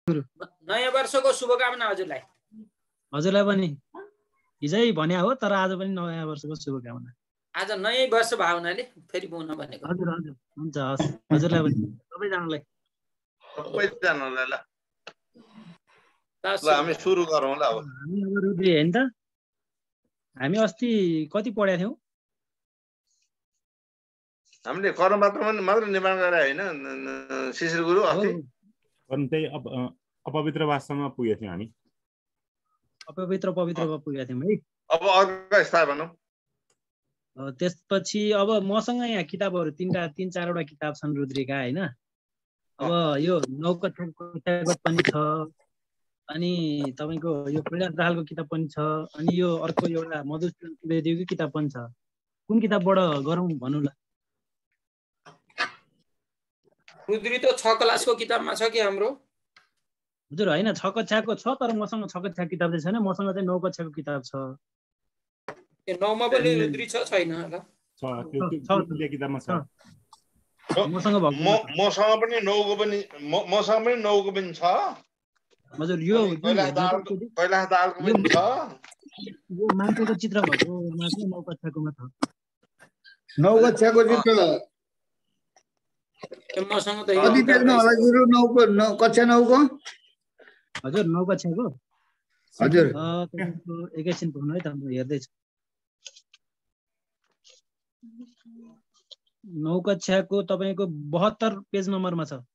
नयाँ वर्षको शुभकामना हजुरलाई। हजुरलाई पनि हिजै भने हो, तर आज पनि नयाँ वर्षको शुभकामना। आज नयाँ वर्ष भावनाले फेरि पुग्न भनेको। हजुर हजुर हुन्छ, हस् हजुरलाई पनि सबैजनालाई। सबैजनालाई ल ल हामी सुरु गरौँ ल। अब हामी अब रुद्री हैन त, हामी अस्ति कति पढेका थियौँ? हामीले कर्मपत्र मात्र निर्माण गरे होइन शिशिर गुरु अस्ति? अनि त्यही अपवित्र वास्तवमा पुगेको थियौँ हामी। पवित्रमा पुगेका थियौँ है। अब अर्को स्थान भनौँ। त्यसपछि अब मसँग यहाँ किताबहरू तीन चारवटा किताब छन् रुद्रीका होइन। अब यो 9 कक्षागत पनि छ, अनि तपाईँको यो प्रयास दाहालको किताब पनि छ, अनि यो अर्को एउटा मधुसूदन त्रिवेदीको किताब पनि छ। कुन किताबबाट गरौँ भन्नु ल? रुद्री त 6 क्लासको किताबमा छ कि हाम्रो? हजुर होइन, 6 कक्षाको छ, तर मसँग 6 कक्षाको किताब चाहिँ छैन, मसँग चाहिँ 9 कक्षाको किताब छ। ए 9 मा पनि रुद्री छ छैन होला? त्यो किताबमा छ। मसँग पनि 9 को पनि छ। हजुर यो कैलाश दाहालको पनि छ। यो मान्छेको चित्र भएको चाहिँ 9 कक्षाकोमा छ। 9 कक्षाको चित्र मसँग त कति पेजमा होला गुरु? 9 कक्षा 9 को? हजुर 9 कक्षाको हजुर एकैछिन पुग्नु है त, म हेर्दैछु। 9 कक्षाको तपाईको 72 पेज नम्बरमा छ।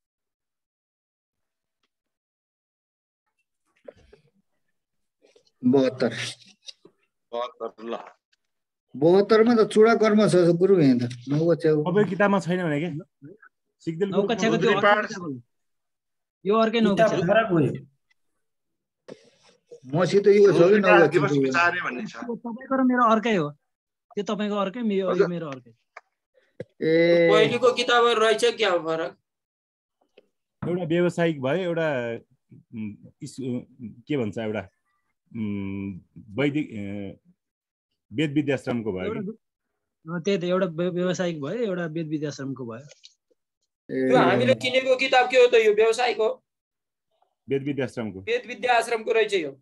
72 ल 72 मा त चुडा कर्म छ गुरु यहाँ त। 9 कक्षाको सबै किताबमा छैन भने के? 9 कक्षाको त्यो यो अर्कै 9 कक्षा फरक भयो। मसित यो छ कि 9 कक्षा भन्ने छ। तपाईको र मेरो अर्कै हो। त्यो तपाईको अर्कै, यो मेरो अर्कै। ए पहिलेको किताबहरु रहेछ क्या फरक? एउटा व्यावसायिक भयो, एउटा के भन्छ, एउटा वैदिक वेद विद्याश्रमको भयो। त्यही त, एउटा व्यावसायिक भयो, एउटा वेद विद्याश्रमको भयो। त्यो हामीले किनेको किताब के हो त? यो व्यावसायिक हो? वेद विद्याश्रमको। वेद विद्याश्रमको रहेछ यो।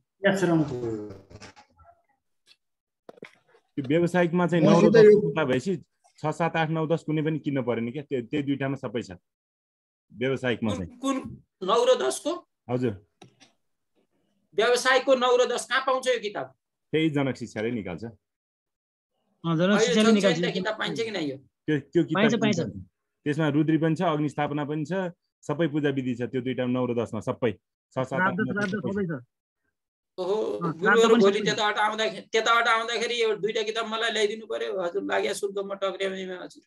त्यो व्यावसायिकमा चाहिँ 9 र 10 किताब भएपछि 6, 7, 8, 9, 10 कुनै पनि किन्न पर्यो नि क्या। त्यो दुईटामा सबै छ व्यावसायिकमा चाहिँ। कुन 9 र 10 को? हजुर व्यावसायिकको 9 र 10 कहाँ पाउँछ यो किताब? त्यही जनक शिक्षाले निकाल्छ। जनक शिक्षाले निकाल्छ। किताब पाइन्छ कि नै यो? त्यो किताब पाइन्छ। त्यसमा रुद्री पनि छ, अग्नि स्थापना पनि छ, सबै पूजा विधि छ त्यो दुईटा 9 र 10 मा सबै 6, 7, 8, 9 सबै छ। ओहो गुरुहरु भोलि त्यताबाट आउँदाखेरि यो दुईटा किताब मलाई ल्याइदिनु पर्यो। हजुर लाग्या शुल्कमा टक्र्याउनेमा हजुर।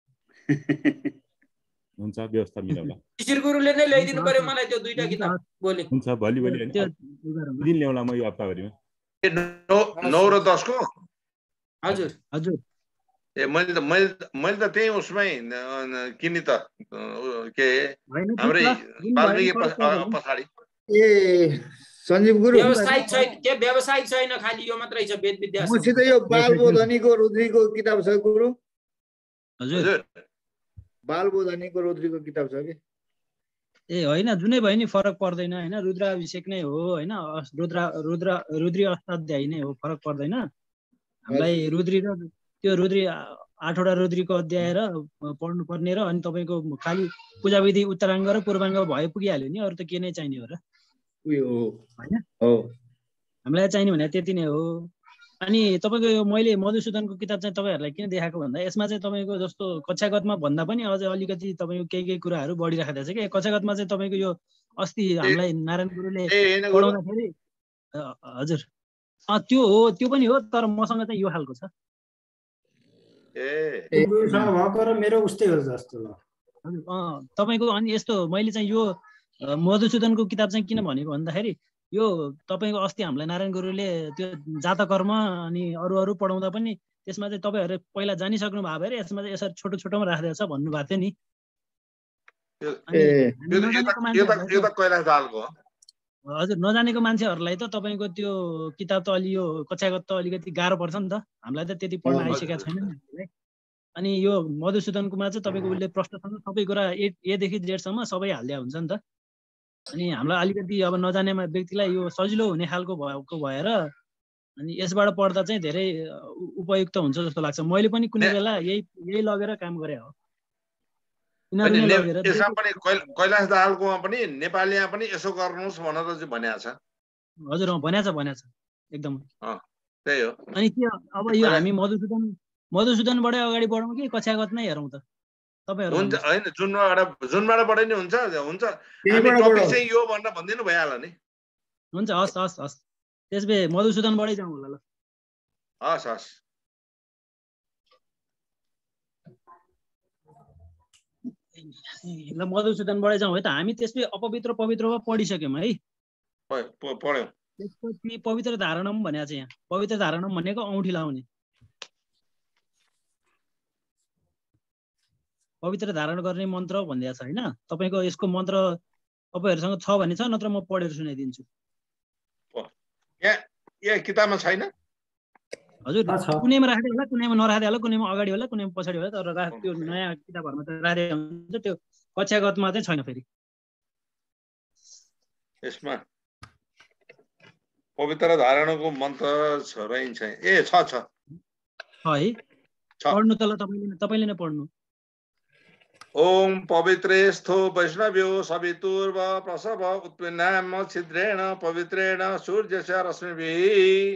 हुन्छ, व्यवस्था मिलाउला। शिशिर गुरुले नै ल्याइदिनु पर्यो मलाई त्यो दुईटा किताब भोलि। हुन्छ, भोलि हैन दिन ल्याउला म यो हप्ताभरिमा। 9 र 10 को? हजुर हजुर। ए मैले त त्यही उसमै किनि त के हाम्रै बाल्मिकी पछाडी। ए सञ्जीव गुरु व्यावसायिक छैन, के व्यावसायिक छैन, खाली यो मात्रै छ वेद विद्याश्रम। मसित यो बालबोधनीको रुद्रीको किताब छ गुरु। हजुर बालबोधनीको रुद्रीको किताब छ कि? ए होइन, जुनै भयो नि फरक पर्दैन होइन। रुद्राभिषेक नै हो होइन, रुद्री अष्टाध्यायी नै हो, फरक पर्दैन। हामीलाई रुद्री र त्यो रुद्री 8वटा रुद्रीको अध्याय र पढ्नु पर्ने र अनि तपाईको खाली पूजाविधि उत्तराङ्ग र पूर्वाङ्ग भए पुगिहाल्यो नि, अरु त के नै चाहिने हो र? उयो हैन हो, हामीलाई चाहिने भने त्यति नै हो। अनि तपाईको यो मैले मधुसूदनको किताब चाहिँ तपाईहरुलाई किन देखाएको भन्दा यसमा चाहिँ तपाईको जस्तो कक्षागतमा भन्दा पनि अझै अलिकति तपाईको केही कुराहरु बढी राखेको छ के। कक्षागतमा चाहिँ तपाईको यो अस्ति हामीलाई नारायण गुरुले पढाउँदाखेरि हजुर त्यो हो, त्यो पनि हो, तर मसँग चाहिँ यो खालको छ। भएको र मेरो उस्तै हो जस्तो ल। हजुर तपाईको अनि यस्तो मैले चाहिँ यो मधुसूदनको किताब चाहिँ किन भनेको भन्दाखेरि यो तपाईको अस्ति हामीलाई नारायण गुरुले त्यो जात कर्म अनि अरु पढाउँदा पनि त्यसमा चाहिँ तपाईहरुले पहिला जानिसक्नु भएको भएर यसमा चाहिँ यसरी छोटो छोटोमा राखेको छ भन्नुभएको थियो नि। यो त कैलाश दाहालको हो। हजुर नजानेको मान्छेहरुलाई त तपाईको त्यो किताब त अलि यो कक्षागत त अलिकति गाह्रो पर्छ नि त, हामीलाई त त्यति पढ्न आइसकेको छैन नि। अनि यो मधुसूदनकोमा चाहिँ तपाईको उसले प्रश्नसँग सबै कुरा A देखि Z सम्म सबै हाल्दिया हुन्छ नि त। अनि हामीलाई अलिकति अब नजाने व्यक्तिलाई यो सजिलो हुने खालको भएको भएर अनि यसबाट पढ्दा चाहिँ धेरै उपयुक्त हुन्छ जस्तो लाग्छ। मैले पनि कुनै बेला यही लगेर काम गरे हो। यसमा पनि कैलाश दाहालकोमा पनि नेपालीमा पनि यसो गर्नुहोस् भनेर चाहिँ भनेको छ। हजुर भनेको छ एकदम त्यही हो। अनि के अब यो हामी मधुसूदनबाटै अगाडि बढौँ कि कक्षागतमै हेरौँ त तपाईहरु? हुन्छ, हैन जुनबाट बढे नि हुन्छ हामी टपिक चाहिँ यो भनेर भन्दिनु भइहाल्यो नि। हुन्छ हस् त्यसबे मधुसूदनबाटै जाउँ होला ल। हस् ल मधुसूदनबाटै जाउँ है त। हामी त्यसबे अपवित्र पवित्रमा पढिसक्यौँ है। पढ्यौँ। त्यसपछि पवित्र धारणम भनेको छ यहाँ। पवित्र धारणम भनेको औँठी लाउने। पवित्र धारण गर्ने मन्त्र भनिदिएको छ हैन। तपाईको यसको मन्त्र तपाईहरुसँग छ भने छ, नत्र म पढेर सुनाइदिन्छु। यहाँ किताबमा छैन? हजुर कुनैमा राख्दै होला, कुनैमा नराख्दै होला, कुनैमा अगाडि होला, कुनैमा पछाडि होला। तर त्यो नयाँ किताबहरुमा त राख्दै हुन्छ। त्यो कक्षागतमा चाहिँ छैन फेरि। यसमा पवित्र धारणको मन्त्र छ रहन्छ। ए छ है पढ्नु त ल तपाईले नै पढ्नु। ओम पवित्रेस्थो वैष्णव्यो सवितुर्व प्रसव उत्पन्नाम छिद्रेण पवित्रेण सूर्यस्य रश्मिभिः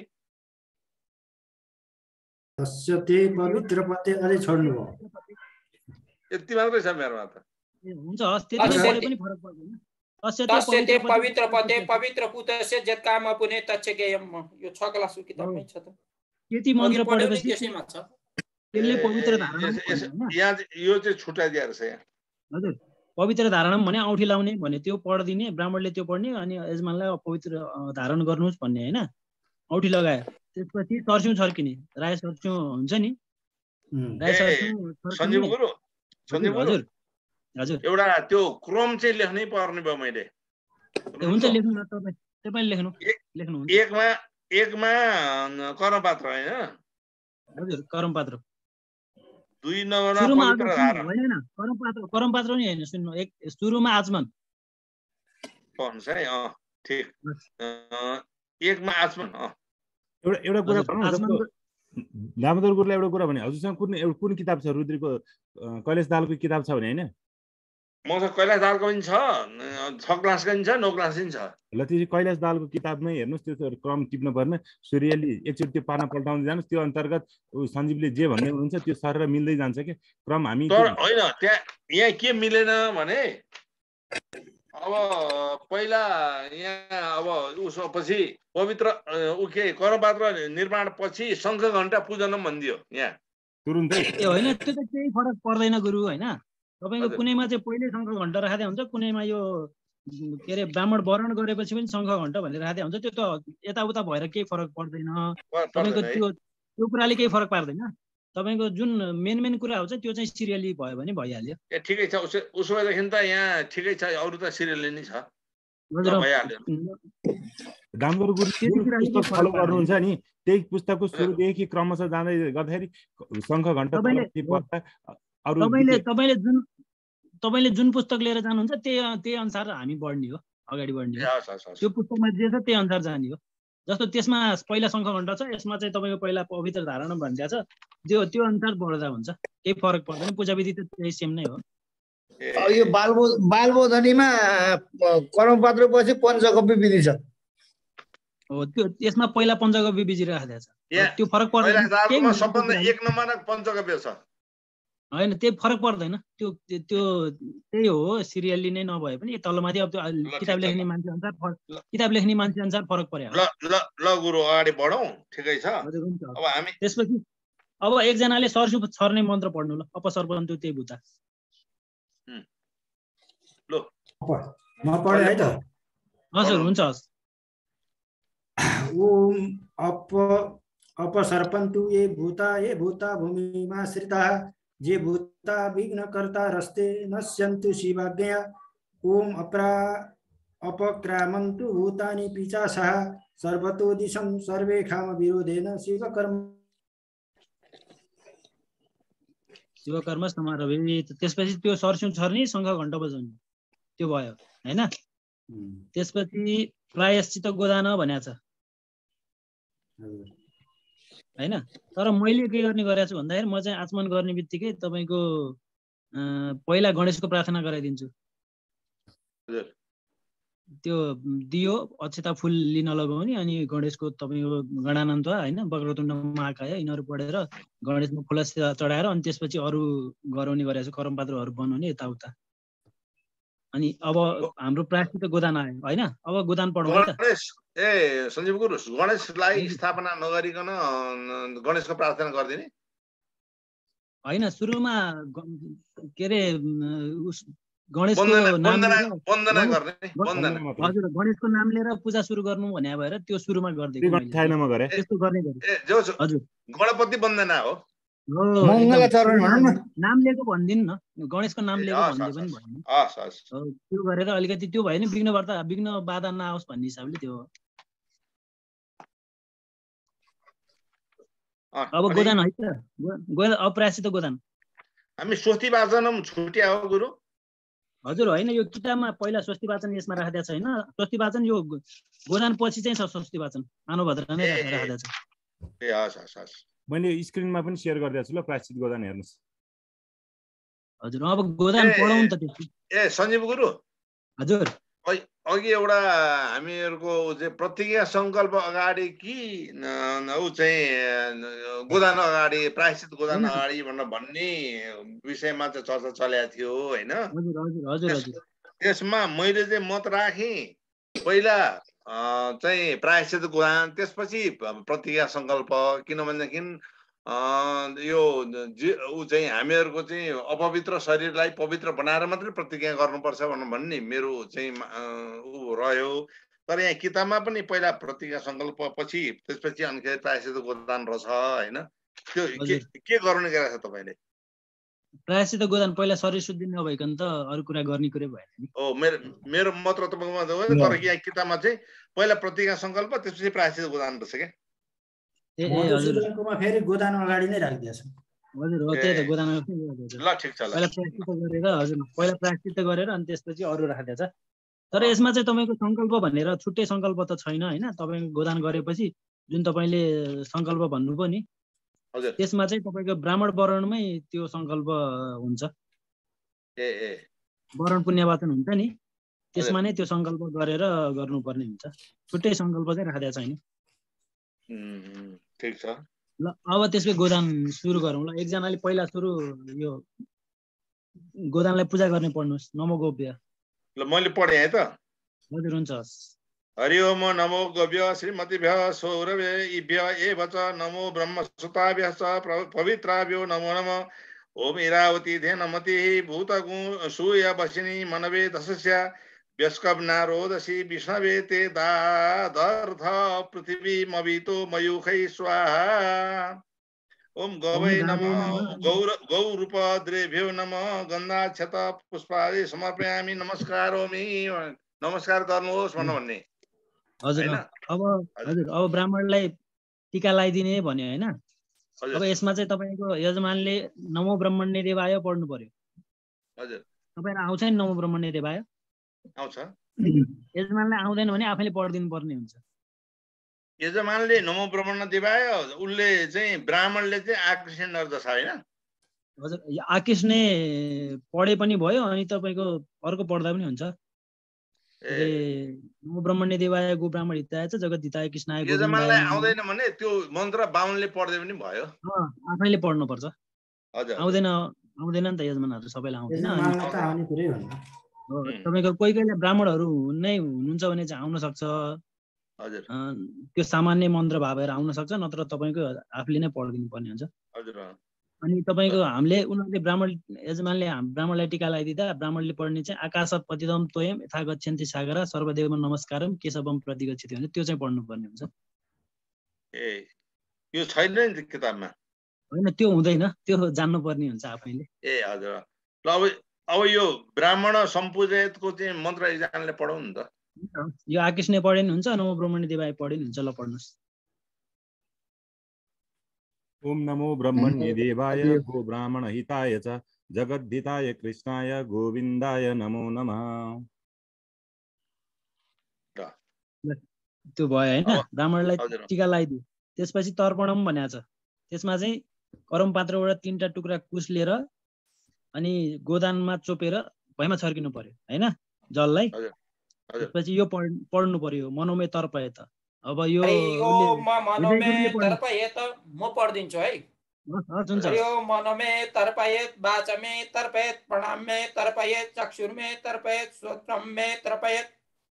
तस्य ते पवित्र पते अझै छोड्नु भयो। यति मात्रै छ मेरोमा त। हुन्छ हस्, त्यति नै पनि फरक पर्दैन। तस्य ते पवित्र पते पवित्र पुतस्य जत्काम पुने तच्चकेयम। यो 6 क्लासको किताबमै छ त। त्यति मन्त्र पढेपछि त्यसैमा छ। त्यसले पवित्र धारणम यहाँ यो चाहिँ छुटाइदिएर छ यहाँ। हजुर पवित्र धारणम भने औँठी लाउने भने त्यो पढ्दिने, ब्राह्मणले त्यो पढ्ने अनि यजमानलाई पवित्र धारण गर्नुहोस् भन्ने हैन। औँठी लगायो, त्यसपछि सर्स्यौं छर्किने। राय सर्स्यौं हुन्छ नि, राय सर्स्यौं सञ्जीव गुरु हजुर हजुर एउटा त्यो क्रम चाहिँ लेख्नै पर्ने भयो मैले। हुन्छ लेख्नु न तपाईले लेख्नु हुन्छ। एकमा कर्मपात्र हैन? हजुर कर्मपात्र। 2 नम्बरमा पवित्र धारण हैन, कर्मपात्र नि हैन। सुन्नु, एक सुरुमा आचमन पढ्नुस् है। ठीक। एकमा आचमन। एउटा कुरा दामोदर गुरुलाई एउटा कुरा भने हजुरसँग कुन किताब छ? रुद्रीको कैलाश दाहालको किताब छ भने हैन? मसँग कैलाश दाहालको पनि छ, 6 क्लासको पनि छ, 9 क्लास पनि छ। ल त्यो कैलाश दाहालको किताबमै हेर्नुस्, त्यो क्रम टिप्नु पर्ने। सूर्यले एकचोटि त्यो पाना पल्टाउँदै जानुस्, त्यो अन्तर्गत सञ्जीवले जे भन्दै हुनुहुन्छ त्यो सरेर मिल्दै जान्छ के क्रम। हामी तर हैन, त्यहाँ यहाँ के मिलेन भने अब पहिला यहाँ अब उसो पछि पवित्र कर्मपात्र निर्माण पछि शङ्ख घण्टा पूजन भनिदियो यहाँ तुरुन्तै। ए होइन, त्यो त केही फरक पर्दैन गुरु हैन। तपाईको कुनैमा चाहिँ पहिले शङ्ख घण्टा राख्दै हुन्छ, कुनैमा यो के अरे ब्राह्मण वरण गरेपछि पनि शङ्ख घण्टा भनेर राख्दै हुन्छ। त्यो त यताउता भएर केही फरक पर्दैन। तपाईको त्यो कुराले केही फरक पार्दैन। तपाईको जुन मेन कुरा हो त्यो चाहिँ सिरियली भयो भने भइहाल्यो। ए ठिकै छ। उसो भएदेखि त यहाँ ठिकै छ, अरु त सिरियली नै छ। दामोदर गुरु पुस्तक फलो गर्नुहुन्छ नि, त्यही पुस्तकको सुरुदेखि क्रमशः जाँदै गर्दाखेरि शङ्ख घण्टा तपाईले जुन पुस्तक लिएर जानुहुन्छ त्यही अनुसार हामी बढ्ने हो, अगाडि बढ्ने हो। त्यो पुस्तकमा जे छ त्यही अनुसार जाने हो। जस्तो त्यसमा पहिला शङ्ख घण्टा छ, यसमा चाहिँ तपाईको पहिला पवित्र धारण भनिदिएको छ, त्यो अनुसार बढ्दा हुन्छ। केही फरक पर्दैन। पूजाविधि त त्यही सेम नै हो। यो बालबोधनीमा कर्मपात्र पछि पञ्चगव्य विधि छ। हो, त्यो यसमा पहिला पञ्चगव्य विधि राखेको छ। त्यो फरक पर्दैन। सबभन्दा 1 नम्बरमा पञ्चगव्य छ हैन, त्यही फरक पर्दैन। त्यो त्यही हो, सिरियली नै नभए पनि तलमाथि अब त्यो किताब लेख्ने मान्छे अनुसार फरक पर्यो। ल गुरु अगाडि बढौँ। ठिकै छ। अब हामी त्यसपछि अब एकजनाले सर्सु छर्ने मन्त्र पढ्नु ल। अपसर्पन्तु ते भूता। ल म पढे है त। हजुर हुन्छ। ओम अपसर्पन्तु ये भूता भूमिमा श्रिताः जे भूता विघ्नकर्ता रस्ते नश्यन्तु शिवाज्ञया। ओम अपक्रामन्तु भूतानि पिचासः सर्वतो दिशं सर्वे काम विरोधेन शिवकर्म समारभे। त्यसपछि त्यो सर्स्यौं छर्ने, शङ्ख घण्टा बजाउने, त्यो भयो हैन? त्यसपछि प्रायश्चित गोदान भनेको छ हैन। तर मैले के गर्ने गरेको छु भन्दाखेरि म चाहिँ आचमन गर्ने बित्तिकै तपाईको पहिला गणेशको प्रार्थना गराइदिन्छु। त्यो दियो अक्षता फुल लिन लगाउने अनि गणेशको तपाईको गणानन्त हैन वक्रतुण्ड महाकाय यिनीहरू पढेर गणेशमा फुल चढाएर अनि त्यसपछि अरू गराउने गरेको छु, करमपात्रहरू बनाउने यताउता। अनि अब हाम्रो प्रायश्चित गोदान आयो हैन। अब गोदान पढौँ है त। ए सञ्जीव गुरु, गणेशलाई स्थापना नगरिकन गणेशको प्रार्थना गर्दिने हैन। सुरुमा के रे गणेशको नाम वन्दना गर्ने, वन्दना। हजुर, गणेशको नाम लिएर पूजा सुरु गर्नु भन्ने भएर त्यो सुरुमा गर्दिएको मैले। छैन म गरे त्यस्तो गर्ने गरे। हजुर, गणपति वन्दना हो। नाम लिएको भन्दिनु न, गणेशको नाम लिएको भन्दै पनि भन्नु। त्यो गरेर अलिकति त्यो भयो नि विघ्न बाधा नआओस् भन्ने हिसाबले त्यो। अब गोदान है त, अप्रायश्चित गोदान। हामी स्वस्ति वाचन छुट्या हो गुरु। हजुर होइन, यो किताबमा पहिला स्वस्ति वाचन यसमा राखिदिएको छैन। स्वस्ति वाचन यो गोदान पछि चाहिँ छ स्वस्ति वाचन, मानवभद्र नै राखिदिएको छ। ए हस्। मैले स्क्रिनमा पनि सेयर गरिदिएको छु ल, प्रायश्चित गोदान हेर्नुस्। हजुर, अब गोदान पढौँ त त्यसपछि। ए सञ्जीव गुरु, हजुर अघि एउटा हामीहरूको चाहिँ प्रतिज्ञा सङ्कल्प अगाडि कि ऊ चाहिँ गोदान अगाडि, प्रायश्चित गोदान अगाडि भनेर भन्ने विषयमा चाहिँ चर्चा चलेको थियो होइन। त्यसमा मैले चाहिँ मत राखेँ पहिला चाहिँ प्रायश्चित गोदान, त्यसपछि प्रतिज्ञा सङ्कल्प। किनभनेदेखि यो ऊ चाहिँ हामीहरूको चाहिँ अपवित्र शरीरलाई पवित्र बनाएर मात्रै प्रतिज्ञा गर्नुपर्छ भन्ने मेरो चाहिँ ऊ रह्यो। तर यहाँ किताबमा पनि पहिला प्रतिज्ञा सङ्कल्प पछि त्यसपछि अनि प्रायश्चित गोदान रहेछ होइन। त्यो के गर्नु गएको छ तपाईँले? प्रायश्चित गोदान पहिला शरीर शुद्धि नभइकन त अरू कुरा गर्ने कुरै भएन नि। हो, मेरो मात्र तपाईँकोमा तर यहाँ किताबमा चाहिँ पहिला प्रतिज्ञा सङ्कल्प त्यसपछि प्रायश्चित गोदान रहेछ क्या। हजुरकोमा फेरि गोदान अगाडि नै राखिदिएछ। हजुर हो, त्यही त गोदान ल ठिक छ। पहिला प्रायश्चित गरेर, हजुर पहिला प्रायश्चित गरेर अनि त्यसपछि अरू राखिदिएछ। तर यसमा चाहिँ तपाईँको सङ्कल्प भनेर छुट्टै सङ्कल्प त छैन होइन। तपाईँको गोदान गरेपछि जुन तपाईँले सङ्कल्प भन्नुभयो नि, त्यसमा चाहिँ तपाईँको ब्राह्मण वर्णमै त्यो सङ्कल्प हुन्छ। वर्ण पुण्यवाचन हुन्छ नि, त्यसमा नै त्यो सङ्कल्प गरेर गर्नुपर्ने हुन्छ। छुट्टै सङ्कल्प चाहिँ राखिदिएको छैन। ठीक छ। ल अब त्यसपछि गोदान सुरु गरौँ ल। एकजनाले पहिला सुरु यो गोदानलाई पूजा गर्ने पढ्नुहोस्। नमो गोप्य। ल मैले पढेँ है त। हजुर हुन्छ। हरि ओम नमो गोप्य श्रीमतीभ्य सौरभ्य इभ्य एव च नमो ब्रह्मसुताभ्य च पवित्राभ्यो नमो नमः। ओम इरावती धेनमति भूतगु सूय वसिनी मनवे दशस्य व्यस्कब्नारोदसी विष्णवे ते दादर्थ पृथिवी मवितो मयूखै स्वाहा। ओम गवै नमः गौरूपद्रेभ्यो नमः गन्धाक्षत पुष्पादि समर्पयामि नमस्कारोमि। नमस्कार गर्नुहोस् भन्ने। हजुर अब ब्राह्मणलाई टीका लगाइदिने भन्यो होइन। अब यसमा चाहिँ तपाईँको यजमानले नमो ब्रह्मण्य देवाय पढ्नु पर्यो। हजुर, तपाईँलाई आउँछ नि नमो ब्रह्मण्य देवाय? आउँछ। यजमानलाई आउँदैन भने आफैले पढिदिनु पर्ने हुन्छ। यजमानले नमो ब्रह्मण्य देवाय, उसले चाहिँ ब्राह्मणले चाहिँ आकृष्ण गर्दछ होइन। हजुर, आकृष्ण पढे पनि भयो अनि तपाईँको अर्को पढ्दा पनि हुन्छ। नमो ब्रह्मण्य देवाय गो ब्राह्मण हिताय च जगत हिताय कृष्णाय। यजमानलाई आउँदैन भने त्यो मन्त्र बाहुनले पढ्दै पनि भयो। आफैले पढ्नु पर्छ। हजुर, आउँदैन नि त यजमानहरू सबैलाई आउँदैन। आउने कुरै होइन। तपाईँको कोही कोहीले ब्राह्मणहरू नै हुनुहुन्छ भने चाहिँ आउन सक्छ। हजुर, त्यो सामान्य मन्त्र भएर आउन सक्छ, नत्र तपाईँको आफूले नै पढिदिनु पर्ने हुन्छ। हजुर। अनि तपाईँको उनीहरूले यजमानले ब्राह्मणलाई टीका लगाइदिँदा ब्राह्मणले पढ्ने चाहिँ आकाशत पतितम त्वयम यथा गच्छन्ति सागरा सर्वदेवम नमस्कारम केशवम प्रतिगच्छति भने त्यो चाहिँ पढ्नुपर्ने हुन्छ। यो छैन नि किताबमा। होइन, त्यो हुँदैन, त्यो जान्नुपर्ने हुन्छ आफैले। हजुर। ल अब यो ब्राह्मण सम्पूजयतको चाहिँ मन्त्र एकजनाले पढाउँ नि त। यो आकृष्ण पढे नि हुन्छ, नमो ब्रह्मण्य देवाय पढे नि हुन्छ। ल पढ्नुहोस्। ओम नमो ब्रह्मण्य देवाय गो ब्राह्मण हिताय च जगद्धिताय कृष्णाय गोविन्दाय नमो नमः। त्यो भयो हैन ब्राह्मणलाई हजुर। टीका लगाइदियो त्यसपछि तर्पणम भनेको छ त्यसमा चाहिँ करम पात्रबाट 3टा टुक्रा कुश लिएर अनि गोदानमा चोपेर भैमा छर्किनु पर्यो हैन जललाई हजुर। त्यसपछि यो पढ्नु पर्यो मनोमय तर्पयत अब यो हरि ओम मनोमे हृदय गुरुले तर्पयत म पढ्दिन्छु है हुन्छ हरि ओम मनोमे तर्पयत वाचमे तर्पयत प्रणामे तर्पयत चक्षुर्मे तर्पयत श्रोत्रमे तर्पयत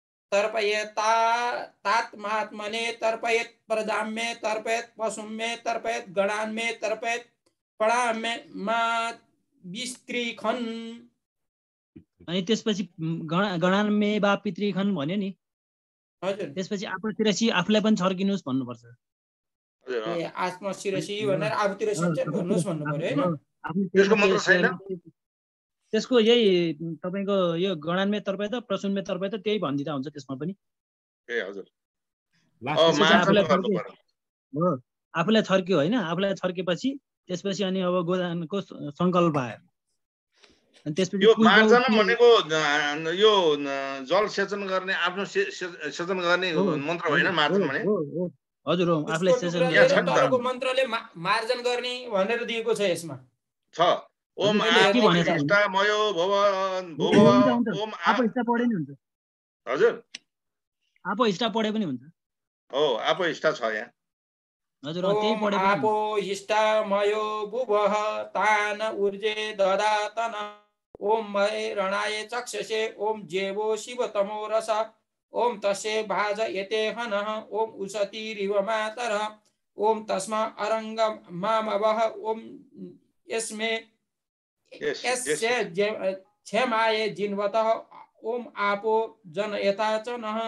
तर्पयतात्मात्मने तर्पयत प्रजामे तर्पयत पशुमे तर्पयत गणान्मे तर्पयत प्रणामे मा विस्त्रीखन अनि त्यसपछि गणान्मे वा पितृखन भन्यो नि हजुर त्यसपछि आपसिरसी आफूलाई पनि छर्किनुस् भन्नुपर्छ ए आत्मा शिरसी भनेर आफूतिर सिन्चन गर्नुस् भन्नु पर्यो हैन त्यसको मतलब छैन त्यसको यही तपाईको यो गणान्मे तर्पयत प्रसुन्मे तर्पयत त्यही भन्दिदा हुन्छ त्यसमा पनि ए हजुर लास्ट हो आफूलाई छर्क्यो हैन आफूलाई छर्केपछि त्यसपछि अनि अब गोदानको संकल्प आयो अनि त्यसपछि यो मार्जन भनेको यो जल सेचन गर्ने आफ्नो सेचन गर्ने मन्त्र होइन मार्जन भने हजुर हो आफूलाई सेचन तलको मन्त्रले मार्जन गर्ने भनेर दिएको छ यसमा छ ओम आष्टामयो भवन भुव ओम आफू इष्टा पढे नि हुन्छ हजुर आफू इष्टा पढे पनि हुन्छ हो आफू इष्टा छ यहाँ हजुर त्यही पढे आपो हिष्टामयो भुवः तान ऊर्जे ददातन ओम महे रणाय चक्षसे ओम जेवो शिवतमो रस ओम तस्य भाज यते हनः ओम उशतीरिव मातरः ओम तस्मा अरंग मामवः ओम यस्मे यस्य क्षमाय जिन्वतः ओम आपो जनयता च नः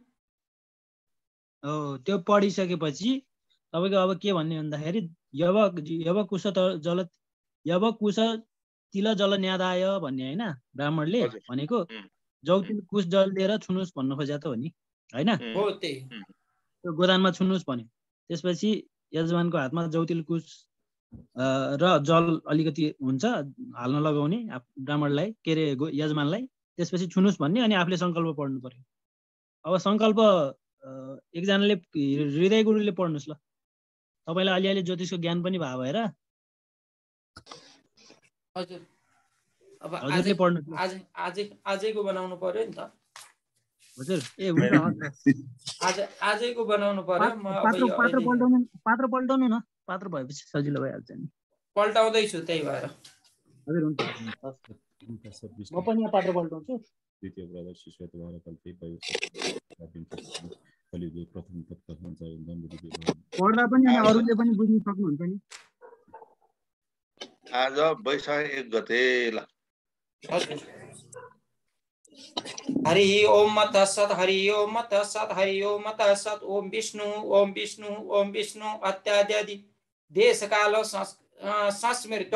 हो त्यो पढिसकेपछि तपाईको अब के भन्ने भन्दाखेरि यवकुश तिल जल न्यादाय भन्ने हैन ब्राह्मणले भनेको जौतिल कुश जल लिएर छुनुस् भन्नु खोज्या त हो नि हैन हो त्यही त्यो गोदानमा छुनुस् भन्यो त्यसपछि यजमानको हातमा जौतिल कुश र जल अलिकति हुन्छ हाल्न लगाउने ब्राह्मणलाई के रे यजमानलाई त्यसपछि छुनुस् भन्ने अनि आफूले संकल्प पढ्नु पर्यो अब संकल्प एकजनाले हृदय गुरुले पढ्नुस् ल तपाईलाई अलिअलि ज्योतिषको ज्ञान पनि भयो भएर हजुर अब हजुरले पढ्नु आजैको बनाउनु पर्यो नि त हजुर ए हुन्छ आजैको बनाउनु पर्यो म अब यो पात्र पल्टाउनु न पात्र भएपछि सजिलो भइहाल्छ नि पल्टाउँदै छु त्यही भएर हजुर हुन्छ म पनि यहाँ पात्र पल्टाउँछु द्वितीय ब्रदर शिष्य द्वारा कल्पे भयो कलियुग प्रथम तत्कथन चाहिँ दण्डविधि पढ्दा पनि अरूले पनि बुझ्न सक्नुहुन्छ नि आज वैशाख 1 गते ल हरि ओम तत्सत् हरि ओम तत्सत् हरि ओम तत्सत् ओम विष्णु ओम विष्णु अत्याद्यदि देशकाल संस्मृत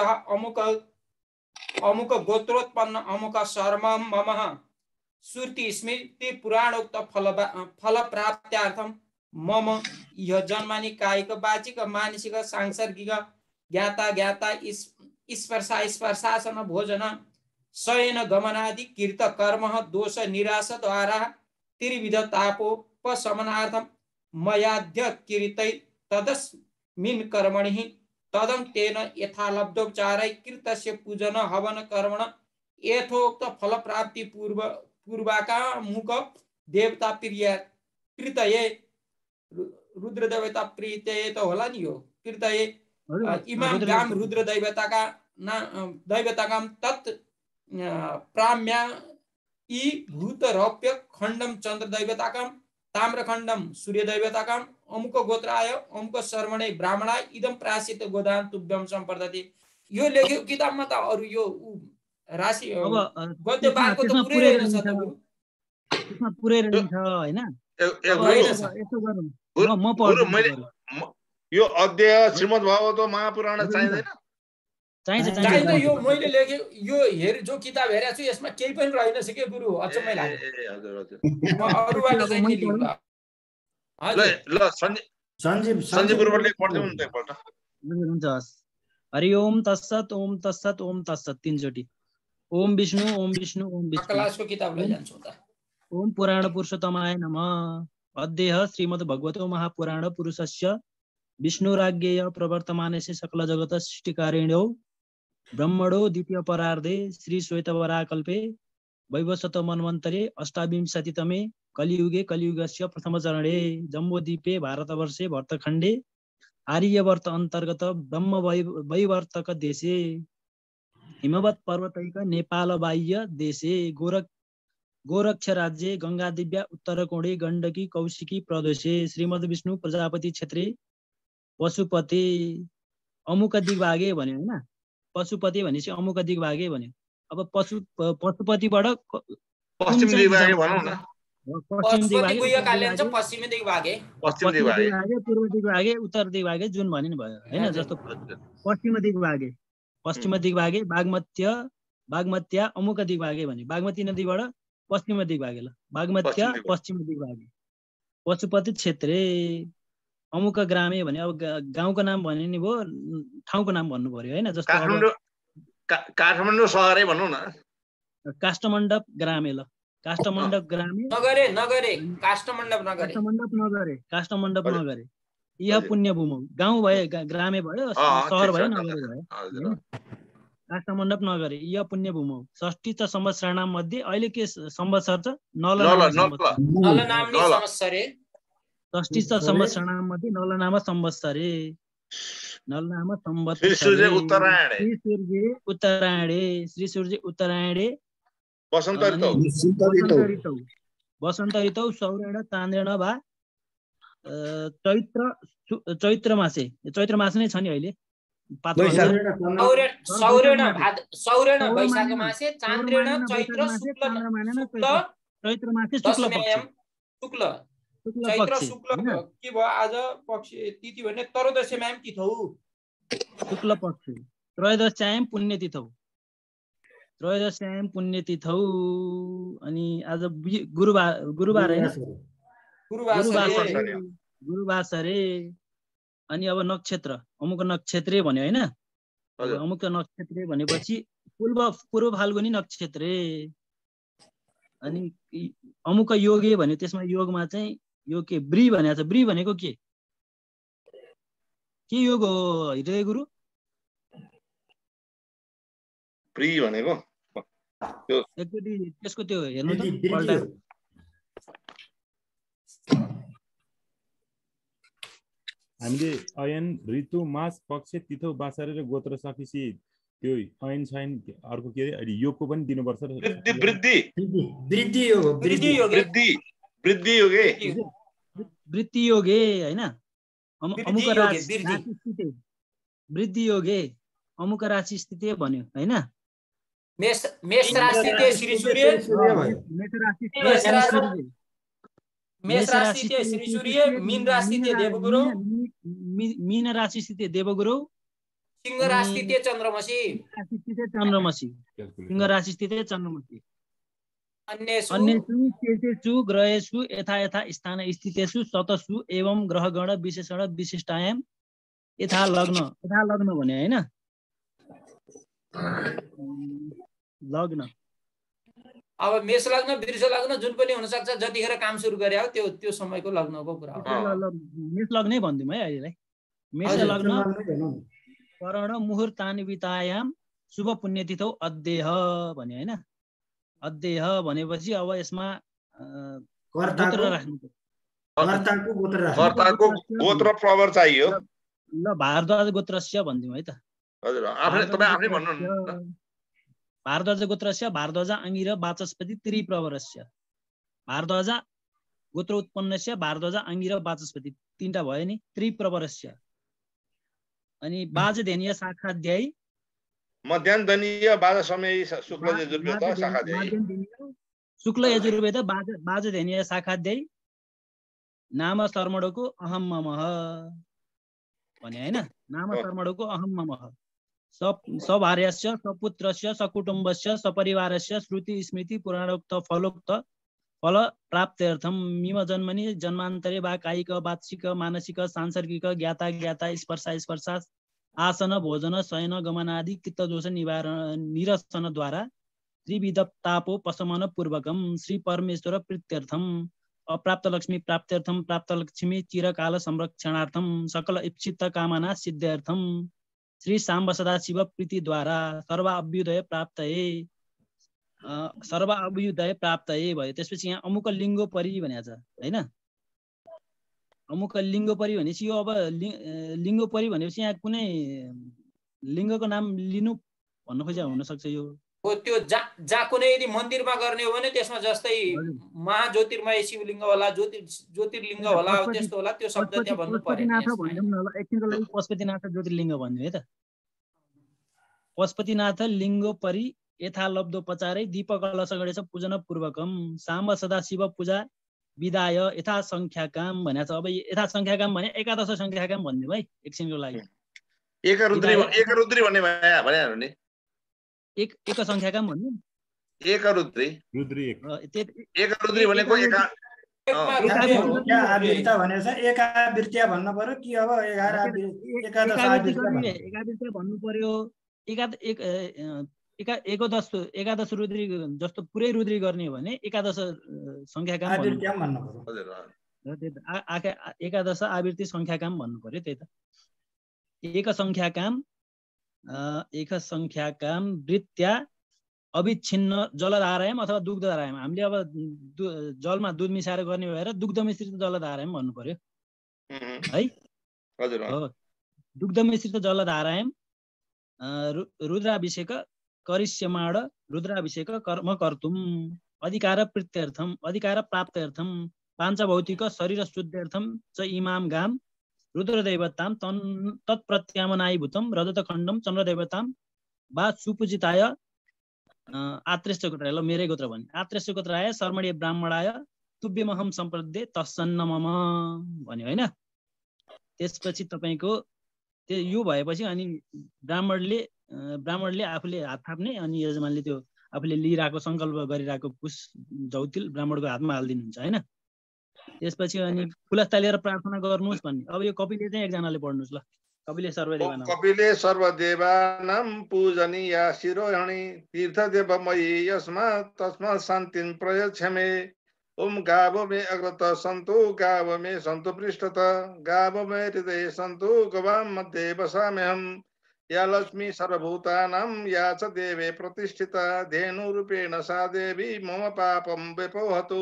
अमुक गोत्रोत्पन्न अमुक शर्मं ममः श्रुति स्मृति पुराणोक्त फल प्राप्त्यार्थं मम यह जन्मानि कायिक वाचिक मानसिक सांसर्गिक ज्ञाता स्पर्शासन भोजन शयन गमनादि कीर्त कर्म दोष निराश द्वारा त्रिविध तापोपशमनार्थं मयाद्य कीर्तै तदस्मिन् कर्मणि तदं तेन यथालब्धोपचारै कृतस्य पूजन हवन कर्मण यथोक्त फल प्राप्ति पूर्वाका मुख देवता प्रीतये रुद्र देवता प्रीतये त होला नि यो प्रीतये इमाम गाम रुद्र दैवताकाम तत् प्राम्या ई भूत रौप्य खण्डम चन्द्र दैवताकाम ताम्रखण्डम सूर्य दैवताकाम अमुक गोत्राय अमुक शर्मणे ब्राह्मणाय इदम प्रासित गोदान तुभ्यम सम्पर्दति यो लेखेको किताबमा त अरु यो राशि गद्य बारको त पुरै रहेन छ त गुरु त्यसमा पुरै रहेछ हैन म पढ्छु यो अध्याय श्रीमद् भागवत महापुराण चाहिँदैन चाहिन्छ यो मैले लेखे यो जो किताब हेरेको छु यसमा केही पनि रहेनछ के गुरु अचम्मै लाग्यो हजुर हजुर म अरुबाट चाहिँ नि लिउँला ल सञ्जीव गुरुले पढ्दै हुनुहुन्छ एकपल्ट हुन्छ हरि ओम तत्सत् ओम तत्सत् ओम तत्सत् तीनचोटी ओम विष्णु ओम विष्णु ओम विष्णु क्लासको किताब लैजान्छु त ओम पुराण पुरुषोत्तमाय नमः अद्यः श्रीमद्भगवतो महापुराण पुरुषस्य विष्णुराज्ञेय प्रवर्तमानस्य सकल जगत सृष्टिकारिण्यो ब्रह्मणो द्वितीय परार्धे श्री श्वेतवराकल्पे वैवस्वत मन्वन्तरे अष्टाविंशतितमे कलियुगे कलियुगस्य प्रथमचरणे जम्बूद्वीपे भारतवर्षे भरतखण्डे आर्यवर्त अन्तर्गत ब्रह्म वैवर्तक देशे हिमवत् पर्वतैक नेपाल बाह्य देशे गोरक्ष राज्ये गंगा दिव्या उत्तरकोणे गण्डकी कौशिकी प्रदेशे श्रीमद् विष्णु प्रजापति क्षेत्रे पशुपति अमुक दिग्भागे भन्यो हैन। पशुपति भनेपछि अमुक दिग्भागे भन्यो। अब पशुपतिबाट पश्चिम दिग्भागे भनौँ न। पश्चिम दिग्भागे, पश्चिमी दिग्भागे, पूर्व दिग्भागे, उत्तर दिग्भागे जुन भन्ने भयो हैन। जस्तो पश्चिम दिग्भागे बागमत्या अमुक दिग्भागे भन्यो। बागमती नदीबाट पश्चिम दिग्भागे, ल बागमत्या पश्चिम दिग्भागे पशुपति क्षेत्रे अमुक ग्रामे भन्यो। अब गाउँको नाम भन्ने नि भयो, ठाउँको नाम भन्नु पर्यो हैन। जस्तो काठमाडौँ सहरै भनौँ न। काष्ठमण्डप ग्रामे, ल काष्ठमण्डप ग्रामे काष्ठमण्डप नगरे यह पुण्य भूमौ। गाउँ भए ग्रामे भयो, सहर भयो, नगरे भयो। काष्ठमण्डप नगरे यह पुण्य भूमौ। षष्ठी संवत्सराणाम मध्ये अहिले के संवत्सर छ? षष्ठी संवत्सराणाम मध्ये नलनाम संवत्सरे श्री सूर्य उत्तरायणे वसंत ऋतौ सौरेण चान्द्रेण वा चैत्र मासे नै छ नि अहिले। सौरेण वैशाख मासे चान्द्रेण चैत्र मासे शुक्ल के भयो आज पक्ष तिथि भने त्रयोदशीमा तिथौ शुक्ल पक्ष त्रयोदश्याम पुण्यतिथौ अनि आज गुरुबार हैन। गुरुबासरे अनि अब नक्षत्र अमुक नक्षत्रे भन्यो हैन। अमुक नक्षत्रे भनेपछि पूर्व फाल्गुनी नक्षत्रे अनि अमुक योगे भन्यो। त्यसमा योगमा चाहिँ यो के ब्री भनेको छ। ब्री भनेको के योग हो हृदय गुरु? ब्री भनेको एकचोटि त्यसको त्यो हेर्नु त पल्टा। हामीले अयन ऋतु मास पक्ष तिथौ बासरे र गोत्र सकिसी त्यो अयन छैन अर्को के अरे योगको पनि दिनुपर्छ। वृद्धि योगे हैन। अमुक वृद्धि योगे अमुक राशि स्थिति भन्यो हैन। मेष राशि श्री सूर्य मीन राशि देवगुरु मीन राशि स्थिति देवगुरु सिंह राशि चन्द्रमसी सिंह राशि स्थिति चन्द्रमसी अन्येषु शेषेषु ग्रहेषु यथा यथा स्थान स्थितेषु शतसु एवं ग्रहगण विशेषण विशिष्टायाम यथा लग्न भने हैन। लग्न अब मेष लग्न वृष लग्न जुन पनि हुन सक्छ जतिखेर काम सुरु गरे हो त्यो समयको लग्नको कुरा हो। मेष लग्नै भन्दिम है अहिलेलाई। मेष लग्न करण मुहुर्तान्वितायाम शुभ पुण्यतिथौ अद्यः भन्यो हैन। अद्यः भनेपछि अब यसमा गोत्र राख्नु गोत्र प्रवर चाहियो। ल भारद्वाज गोत्रस्य भन्दिम है त। हजुर आफै भन्नु न। भारद्वाज गोत्रस्य भारद्वाज अंगिर वाचस्पति त्रिप्रवरस्य भारद्वाज गोत्र उत्पन्नस्य भारद्वाज अंगिर वाचस्पति तीनटा भयो नि। त्रिप्रवरस्य अनि बाजधेनीय शाखाध्यायी मध्यान्धनीय बाज समय शुक्ल यजुर्वेद शाखाध्यायी शुक्ल यजुर्वेद बाजधेनीय शाखाध्यायी नाम शर्मणको अहम ममः भने हैन। नाम शर्मणको अहम ममः सभार्यस्य सपुत्रस्य सकुटुम्बस्य सपरिवारस्य श्रुति स्मृति पुराणोक्त फलोक्त फल प्राप्त्यर्थम मिम जन्मनि जन्मान्तरे वा कायिक वाचिक मानसिक सांसर्गिक ज्ञाता स्पर्शा आसन भोजन शयन गमनादि चित्त दोष निरसन द्वारा त्रिविध तापोपशमन पूर्वकम श्री परमेश्वर प्रीत्यर्थम अप्राप्त लक्ष्मी प्राप्त्यर्थम प्राप्त लक्ष्मी चिरकाल संरक्षणार्थम सकल इप्सित कामना सिद्ध्यर्थम श्री साम्ब सदाशिव प्रीतिद्वारा सर्वाभ्युदय प्राप्तये भयो। त्यसपछि यहाँ अमुक लिङ्गोपरि भनेको छ हैन। अमुक लिङ्गोपरि भनेपछि यो अब लिङ्गोपरि भनेपछि यहाँ कुनै लिङ्गको नाम लिनु भन्न खोजेको हुन सक्छ। यो हो त्यो जहाँ कुनै यदि मन्दिरमा गर्ने हो भने त्यसमा जस्तै महाज्योतिर्मय शिवलिङ्ग होला, ज्योतिर्लिङ्ग होला, त्यस्तो होला, त्यो शब्द त्यहाँ भन्नु पर्यो। एकछिनको लागि पशुपतिनाथ ज्योतिर्लिङ्ग भन्नु है त। पशुपतिनाथ लिङ्गोपरि यथालब्धोपचारै दीपकलश गणेश पूजन पूर्वकम साम्ब सदाशिव पूजा विदाय यथा संख्याकाम भनेको छ। अब यथा संख्याकाम भने एकादश संख्याकाम भन्दिउँ है एकछिनको लागि। एकरुद्री भन्ने भनिहाल्नु नि। एक संख्याकाम भन्नु एकरुद्री भनेको एकावृत्ता भनेछ। एकावृत्या भन्नु पर्यो कि अब 11 एकावृत्या भन्नु पर्यो। एकादश रुद्री जस्तो पुरै रुद्री गर्ने हो भने एकादश संख्याकाम भन्नु पर्यो। एकादश आवृत्ति संख्याकाम भन्नु पर्यो। त्यही त एक संख्याकाम वृत्त्या अविच्छिन्न जलधारायाम अथवा दुग्धधारायाम। हामीले अब जलमा दुध मिसाएर गर्ने भएर दुग्ध मिश्रित जलधारायाम भन्नु पर्यो है। हजुर दुग्ध मिश्रित जलधारायाम रुद्राभिषेक करिष्यमाण रुद्राभिषेक कर्म कर्तुम अधिकार प्रीत्यर्थम अधिकार प्राप्त्यर्थम पाञ्चभौतिक शरीर शुद्ध्यर्थम च इमाम गाम रुद्रदैवताम तत्प्रत्यामनायीभूतम रजतखण्डम चन्द्रदैवताम वा सुपूजिताय आत्रेष्ट गोत्राय। ल मेरै गोत्र भने आत्रेष्ट गोत्राय शर्मणीय ब्राह्मणाय तुभ्यमहम सम्प्रदे तस्सन्न मम भन्यो हैन। त्यसपछि तपाईको यो भएपछि अनि ब्राह्मणले आफूले हात थाप्ने अनि यजमानले त्यो आफूले लिइरहेको संकल्प गरिरहेको कुश जौतिल ब्राह्मणको हातमा हालिदिनुहुन्छ हैन। त्यसपछि अनि फुलस्ता लिएर प्रार्थना गर्नुहोस् भन्ने। अब यो कपिले चाहिँ एकजनाले पढ्नुहोस्। ल कपिले सर्वदेवानां पूजनीया शिरोहणि तीर्थदेवमयी यस्मात् तस्मात् शान्तिं प्रयच्छमे। ओम गावो मे अग्रत सन्तु गावो मे सन्तु पृष्ठत गावो मे हृदये सन्तु गवां मध्ये वसाम्यहम्। या लक्ष्मी सर्वभूतानां या च देवे प्रतिष्ठिता धेनुरूपेण सा देवी मम पापं विपोहतु।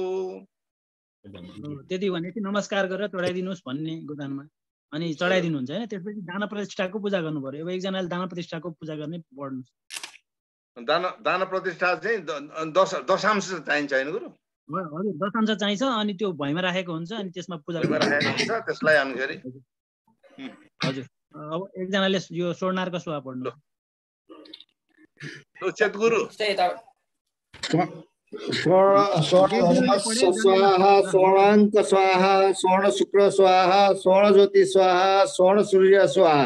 त्यति भने चाहिँ नमस्कार गरेर चढाइदिनुहोस् भन्ने गोदानमा अनि चढाइदिनुहुन्छ हैन। त्यसपछि दान प्रतिष्ठाको पूजा गर्नु पर्यो। अब एकजनाले दान प्रतिष्ठाको पूजा गर्ने पढ्नुहोस्। दान प्रतिष्ठा चाहिँ दशांश चाहिन्छ हैन गुरु? हजुर दशांश चाहिन्छ अनि त्यो भैमा राखेको हुन्छ अनि त्यसमा पूजा राखेको हुन्छ त्यसलाई अनुसार। हजुर अब एकजनाले यो स्वर्णार्क सुवा पढ्नु। चेत गुरु स्वाहा स्वर्णाङ्क स्वाहा स्वर्ण शुक्र स्वाहा स्वर्ण ज्योति स्वाहा स्वर्ण सूर्य स्वाहा।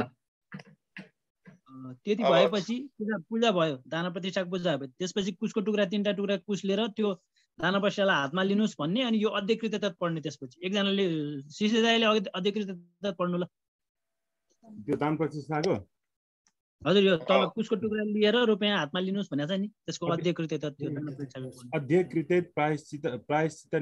त्यति भएपछि पूजा भयो, दान प्रतिष्ठाको पूजा भयो। त्यसपछि कुशको टुक्रा 3टा टुक्रा कुश लिएर त्यो दान प्रतिष्ठालाई हातमा लिनुहोस् भन्ने अनि यो अधिकृत तत् पढ्ने। त्यसपछि एकजनाले शिष्यदाइले अधिकृत तत् पढ्नु। ल त्यो दान प्रतिष्ठाको हजुर यो तल कुशको टुक्रा लिएर रुपैयाँ हातमा लिनुहोस् भनेको छ नि त्यसको अधिकृत तत् दान प्रतिष्ठाको अधिकृत प्रायश्चित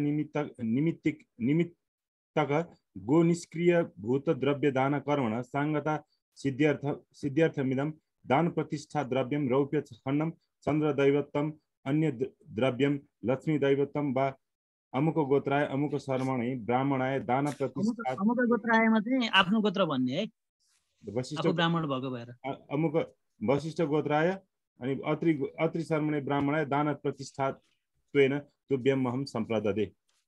निमित्तक गो निष्क्रिय भूत द्रव्य दान कर्मण सांगता सिद्ध्यर्थमिदं दान प्रतिष्ठा द्रव्यम रौप्य खण्डम चन्द्र दैवतम अन्य द्रव्यम लक्ष्मी दैवतम वा अमुक गोत्राय अमुक शर्मणे ब्राह्मणाय दान प्रतिष्ठा। अमुक गोत्रायमा चाहिँ आफ्नो गोत्र भन्ने है, वशिष्ठ ब्राह्मण भएको भएर अमुक वशिष्ठ गोत्राय अनि अत्रि शर्मणे ब्राह्मणाय दान प्रतिष्ठा त्वेन तुभ्यमहम सम्प्रददे।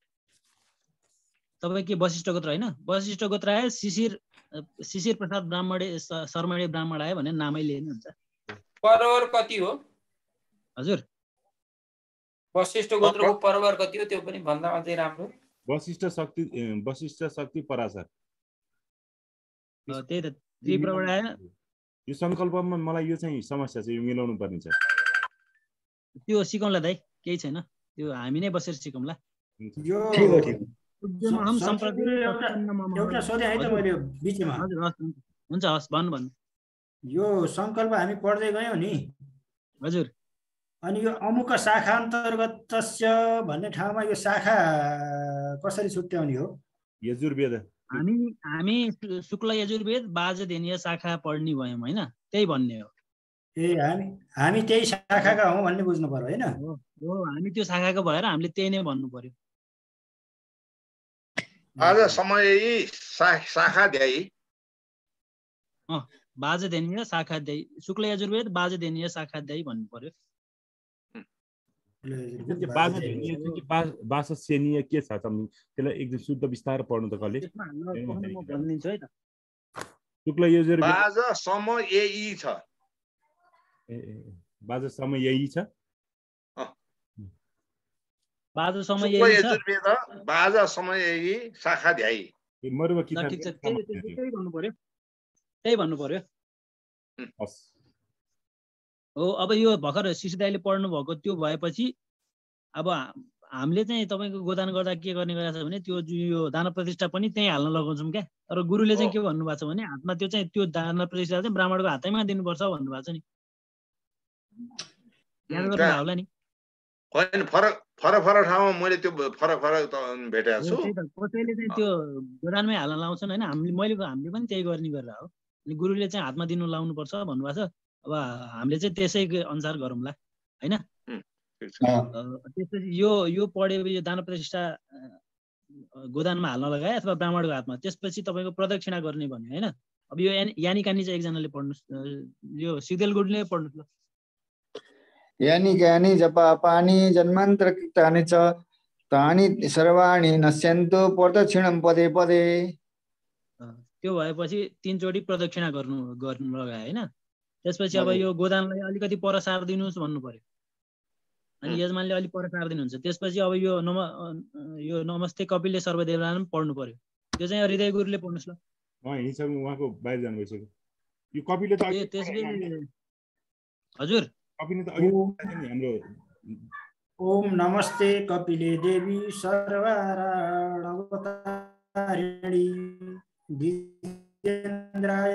तपाईँ के वशिष्ठ गोत्र होइन? वशिष्ठ गोत्राय शिशिर प्रसाद ब्राह्मणे शर्मणे ब्राह्मणाय भन्ने नामै लिने हुन्छ। परवर कति हो हजुर? वशिष्ठ गोत्रको परवर कति हो त्यो पनि भन्दा अझै राम्रो। वशिष्ठ शक्ति पराशर। त्यही त त्रिप्रवणाय। यो संकल्पमा मलाई यो चाहिँ समस्या छ, यो मिलाउनु पर्ने छ। त्यो सिकौँला दाइ, केही छैन, त्यो हामी नै बसेर सिकौँला। यो एउटा सोधे है त मैले बिचमा। हुन्छ हस् भन्नु। यो संकल्प हामी पढ्दै गयौँ नि हजुर, अनि यो अमुक शाखा अन्तर्गतस्य भन्ने ठाउँमा यो शाखा कसरी छुट्याउने हो? यजुर्वेद हामी शुक्ल यजुर्वेद बाजदेनीय शाखा पढ्ने भयौँ होइन, त्यही भन्ने हो। ए हामी त्यही शाखाका हौँ भन्ने बुझ्नु पर्यो होइन? हो हामी त्यो शाखाको भएर हामीले त्यही नै भन्नु पर्यो। आज समय शाखाध्यायी बाजदेनीय शाखाध्यायी, शुक्ल यजुर्वेद बाजदेनीय शाखाध्यायी भन्नु पर्यो। बाससेनीय के छ त्यसलाई एकदम शुद्ध विस्तार पढ्नु त कसले? म भनिदिन्छु है त। शुक्ल यजुर्वेद बाज समय छ। बाज समय यही छ। बाज समय शुक्ल यजुर्वेद बाज समय शाखाध्यायी। मरुवा किताब ठिक छ, त्यही भन्नु पर्यो, त्यही भन्नु पर्यो। हो अब यो भर्खर शिशु दाइले पढ्नु भएको त्यो भएपछि अब हामीले चाहिँ तपाईँको गोदान गर्दा के गर्ने गरेको छ भने त्यो यो दान प्रतिष्ठा पनि त्यहीँ हाल्न लगाउँछौँ क्या। तर गुरुले चाहिँ के भन्नुभएको छ भने हातमा त्यो चाहिँ त्यो दान प्रतिष्ठा चाहिँ ब्राह्मणको हातैमा दिनुपर्छ भन्नुभएको छ नि। याद गर्नु होला नि। होइन फरक ठाउँमा मैले त्यो फरक भेटेको छु। कसैले चाहिँ त्यो गोदानमै हाल्न लाउँछन् होइन, हामीले पनि त्यही गर्ने गरेर हो। अनि गुरुले चाहिँ हातमा दिनु लाउनुपर्छ भन्नुभएको छ। अब हामीले चाहिँ त्यसै अनुसार गरौँला होइन। त्यसपछि यो पढेपछि यो दान प्रतिष्ठा गोदानमा हाल्न लगाए अथवा ब्राह्मणको हातमा, त्यसपछि तपाईँको प्रदक्षिणा गर्ने भन्यो होइन। अब यो यानी कानी चाहिँ एकजनाले पढ्नुहोस्, यो सिगदेल गुरुले पढ्नुहोस् ल। यानी ज्ञानी जपापानि जन्मान्तर कृतानि च तानि सर्वाणि नश्यन्तु प्रदक्षिणं पदे पदे। त्यो भएपछि 3 चोटि प्रदक्षिणा गर्नु लगाए होइन। त्यसपछि अब यो गोदानलाई अलिकति पर सारिदिनुहोस् भन्नु पर्यो। अनि यजमानले अलिक पर सारिदिनुहुन्छ। त्यसपछि अब यो नमस्ते कपिलले सर्वदेवलाई पनि पढ्नु पर्यो। त्यो चाहिँ हृदय गुरुले पढ्नुहोस् ल। उहाँको बाहिर जानु भइसक्यो। यो कपिलले त हजुर हाम्रो ओम नमस्ते कपिले देवी सर्वराणवतारिणी विजेन्द्राय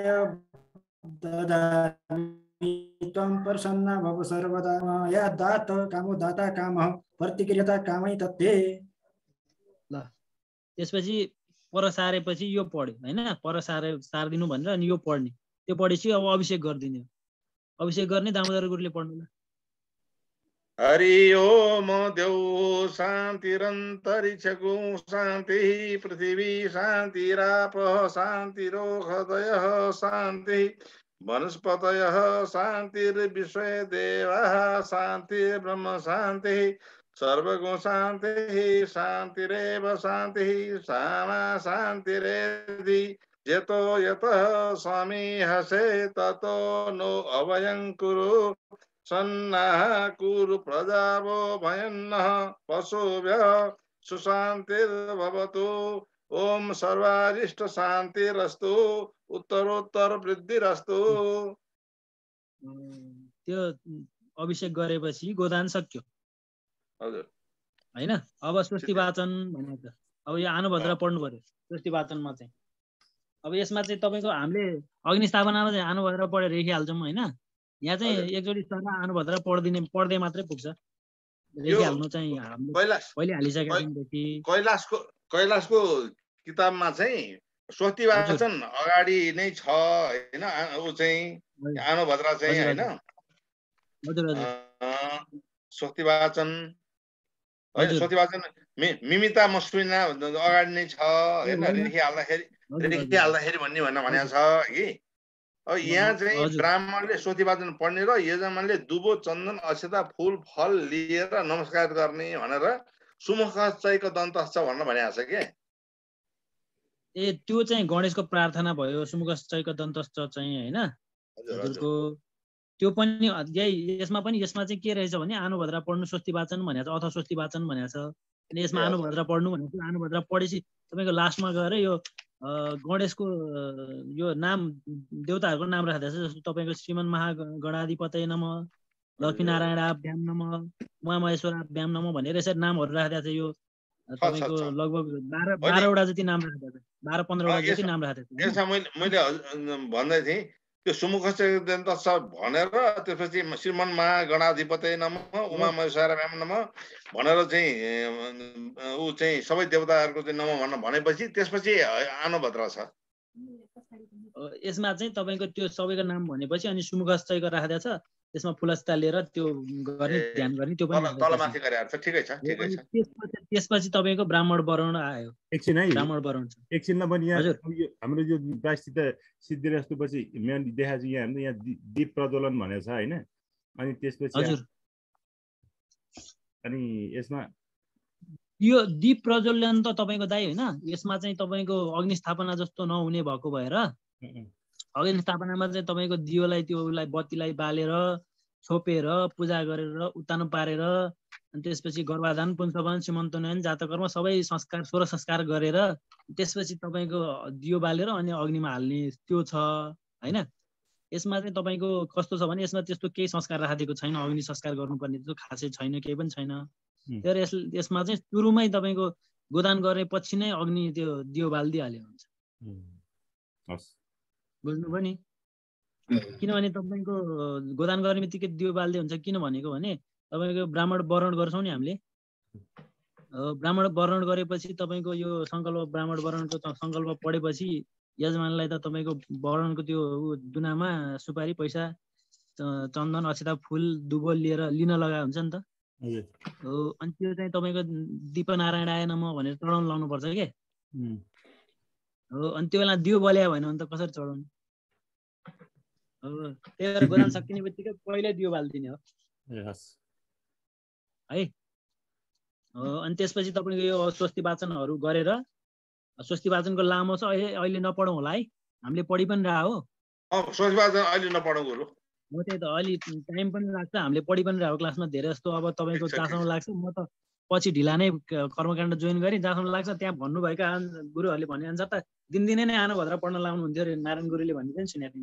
ददामि त्वं प्रसन्ना भव सर्वदा या दात कामो दाता कामः प्रतिक्रियता कामै तत्ते। ल त्यसपछि पर सारेपछि यो पढ्यो होइन, पर सारिदिनु भनेर अनि यो पढ्ने। त्यो पढेपछि अब अभिषेक गरिदिने। अभिषेक गर्ने दामोदर गुरुले पढ्नु ल। हरि ओम देव शान्तिरन्तरिक्षगु शान्ति पृथिवी शान्तिराप शान्तिरोहदयः शान्ति वनस्पतयः शान्तिर्विश्वे देवाः शान्तिर्ब्रह्म शान्तिः सर्वगुण शान्तिः शान्तिरेव शान्तिः सामा शान्तिरेधि यतो यतः स्वामी हसे ततो नो अभयं कुरु सन्नाः कुरु प्रजावो भयन्नः पशुभ्यः सुशान्तिर्भवतु। ओम सर्वारिष्ट शान्तिरस्तु उत्तरोत्तर वृद्धिरस्तु। त्यो अभिषेक गरेपछि गोदान सक्यो हजुर हैन। अब स्वस्ति वाचन भनेको छ। अब यो आनुभद्र पढ्नु पर्यो स्वस्ति वाचनमा चाहिँ। अब यसमा चाहिँ तपाईको हामीले अग्नि स्थापनामा चाहिँ आनुभद्र पढेर लेखिहाल्छौँ हैन। यहाँ चाहिँ एकचोटि सर आनुभद्र पढ्दै मात्रै पुग्छ। लेखिहाल्नु चाहिँ हामीले पहिले हालिसकेदेखि कैलाशको किताबमा चाहिँ स्वस्ति वाचन अगाडि नै छ हैन। उ चाहिँ आनुभद्र चाहिँ हैन। स्वस्ति वाचन होइन, स्वस्ति वाचन मिमिता मस्विना अगाडि नै छ हैन। लेखिहाल्दाखेरि भन्ने भनेको छ कि अब यहाँ चाहिँ ब्राह्मणले स्वस्ति वाचन पढ्ने र यजमानले दुबो चन्दन अक्षता फूल फल लिएर नमस्कार गर्ने भनेर सुमुखश्चैक दन्तश्च भन्न भनेको छ के। त्यो चाहिँ गणेशको प्रार्थना भयो सुमुखश्चैक दन्तश्च चाहिँ हैन हजुरको। त्यो पनि यसमा चाहिँ के रहेछ भने आनुभद्र पढ्नु स्वस्ति वाचन भनेको छ अथवा स्वस्ति वाचन भनेको छ। अनि यसमा आनुभद्र पढ्नु भनेको छ। आनुभद्र पढेपछि तपाईको लास्टमा गएर यो गणेशको यो नाम देवताहरूको नाम राखेको छ। जस्तो तपाईको श्रीमन् महागणाधिपतये नमः, लक्ष्मीनारायणाभ्याम नमः, उमामहेश्वराभ्याम नमः भनेर यसरी नामहरू राखेको छ। यो तपाईको लगभग 12 वटा जति नाम राखेको छ। 12-15 वटा जति नाम राखेको छ। यसमा मैले भन्दै थिएँ त्यो सुमुखस्य दन्तस्य भनेर त्यसपछि श्रीमन महागणाधिपतये नमः उमा महेश्वराभ्याम नमः भनेर चाहिँ ऊ चाहिँ सबै देवताहरूको चाहिँ नमः भनेपछि त्यसपछि आनभद्र छ। यसमा चाहिँ तपाईँको त्यो सबैको नाम भनेपछि अनि सुमुखश्चयको राखेको छ, त्यसमा फुलस्ता लिएर त्यो गर्ने ध्यान गर्ने त्यो पनि तलमाथि गरेर छ। ठिकै छ, ठिकै छ। त्यसपछि तपाईँको ब्राह्मण वर्ण आयो। एकछिन है, ब्राह्मण वर्ण छ एकछिनमा पनि यहाँ हाम्रो यो प्रायश्चित सिद्धि रस्तुपछि यहाँ देखाएको छ, यहाँ हाम्रो यहाँ दीप प्रज्वलन भनेको छ होइन। अनि त्यसपछि अनि यसमा यो दीप प्रज्वलन त तपाईँको दाइ होइन, यसमा चाहिँ तपाईँको अग्नि स्थापना जस्तो नहुने भएको भएर अग्नि स्थापनामा चाहिँ तपाईँको दियोलाई त्योलाई बत्तीलाई बालेर छोपेर पूजा गरेर उत्तानो पारेर अनि त्यसपछि गर्भाधान पुंसवन सीमन्तोन्नयन जातकर्म सबै संस्कार 16 संस्कार गरेर त्यसपछि तपाईँको दियो बालेर अनि अग्निमा हाल्ने त्यो छ होइन। यसमा चाहिँ तपाईँको कस्तो छ भने यसमा त्यस्तो केही संस्कार राखिदिएको छैन, अग्नि संस्कार गर्नुपर्ने त्यो खासै छैन, केही पनि छैन। तर यसमा चाहिँ सुरुमै तपाईँको गोदान गरेपछि नै अग्नि त्यो दियो बालिदिइहाल्यो हुन्छ। बुझ्नुभयो नि? किनभने तपाईँको गोदान गर्ने बित्तिकै दियो बाल्दै हुन्छ। किन भनेको भने तपाईँको ब्राह्मण वर्ण गर्छौँ नि हामीले, ब्राह्मण वर्ण गरेपछि तपाईँको यो सङ्कल्प ब्राह्मण वर्णको सङ्कल्प पढेपछि यजमानलाई त तपाईँको वर्णको त्यो दुनामा सुपारी पैसा चन्दन अक्षता फुल दुबो लिन लगा हुन्छ नि त। हो, अनि त्यो चाहिँ तपाईँको दीपनारायण आए नमः भनेर चढाउन लाउनुपर्छ के हो। अनि त्यो बेला दियो बल्या भएन भने त कसरी चढाउने हो। त्यही भएर गोदान सकिने बित्तिकै पहिल्यै दियो बालिदिने हो है। अनि त्यसपछि तपाईँको यो स्वस्ति वाचनहरू गरेर, स्वस्ति वाचनको लामो छ, अहिले नपढौँ होला है, हामीले पढि पनि रह हो। स्वस्ति वाचन अहिले नपढौँ गुरु, म त्यही त अलि टाइम पनि लाग्छ, हामीले पढि पनि रहेको क्लासमा धेरै जस्तो। अब तपाईँको जहाँसम्म लाग्छ, म त पछि ढिला नै कर्मकाण्ड जोइन गरेँ, जहाँसम्म लाग्छ त्यहाँ भन्नुभएका गुरुहरूले भने अनुसार त दिनदिनै नै आनभद्र पढ्न लाउनुहुन्थ्यो अरे नारायण गुरुले भन्ने चाहिँ सुनेको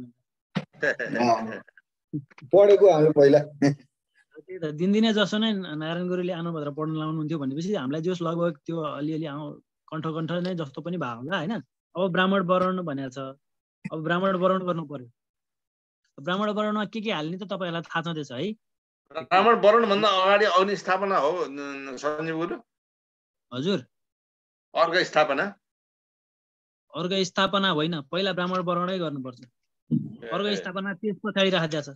पढेको हामी पहिला। त्यही त दिनदिनै जसो नै नारायण गुरुले आनभद्र पढ्न लाउनुहुन्थ्यो भनेपछि हामीलाई जोस लगभग त्यो अलिअलि कण्ठ नै जस्तो पनि भयो होला होइन। अब ब्राह्मण वर्ण भनेको छ, अब ब्राह्मण वर्ण गर्नु पर्यो। ब्राह्मण वर्णमा के हाल्ने त तपाईँहरूलाई थाहा छँदैछ है। ब्राह्मण वर्ण भन्दा अगाडि अग्नि स्थापना हो सञ्जीव गुरु। हजुर, अर्घ स्थापना, अर्घ स्थापना होइन, पहिला ब्राह्मण वर्णै गर्नुपर्छ। अर्घ स्थापना त्यस पछाडि राखेको छ।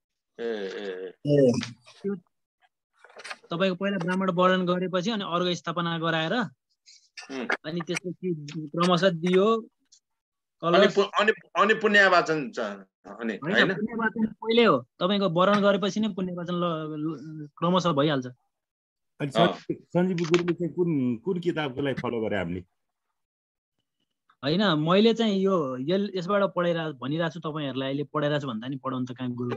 तपाईँको पहिला ब्राह्मण वर्ण गरेपछि अनि अर्घ स्थापना गराएर अनि त्यसपछि क्रमशः दियो अनि पुण्यवाचन पुण्यवाचन पहिले हो। तपाईँको वर्ण गरेपछि नै पुण्यवाचन क्रमशः भइहाल्छ। सञ्जीव गुरुले चाहिँ कुन किताबको लागि फलो गरे हामीले होइन, मैले चाहिँ यो यसबाट पढाइरा भनिरहेको छु तपाईँहरूलाई, अहिले पढाइरहेको छु भन्दा नि पढाउनु त कहाँ गुरु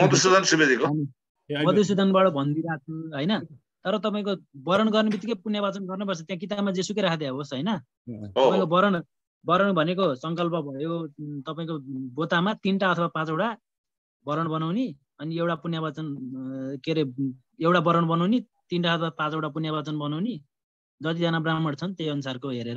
मधुसूदनबाट भनिदिरहेको छु होइन। तर तपाईँको वर्ण गर्ने बित्तिकै पुण्यवाचन गर्नुपर्छ, त्यहाँ किताबमा जेसुकै राखिदिए होस् होइन। तपाईँको वर्ण भनेको सङ्कल्प भयो, तपाईँको बोतामा 3टा अथवा 5वटा वर्ण बनाउने अनि एउटा पुण्यवाचन के अरे एउटा वर्ण बनाउने, 3टा अथवा 5वटा पुण्यवाचन बनाउने। जतिजना ब्राह्मण छन् त्यही अनुसारको हेरेर,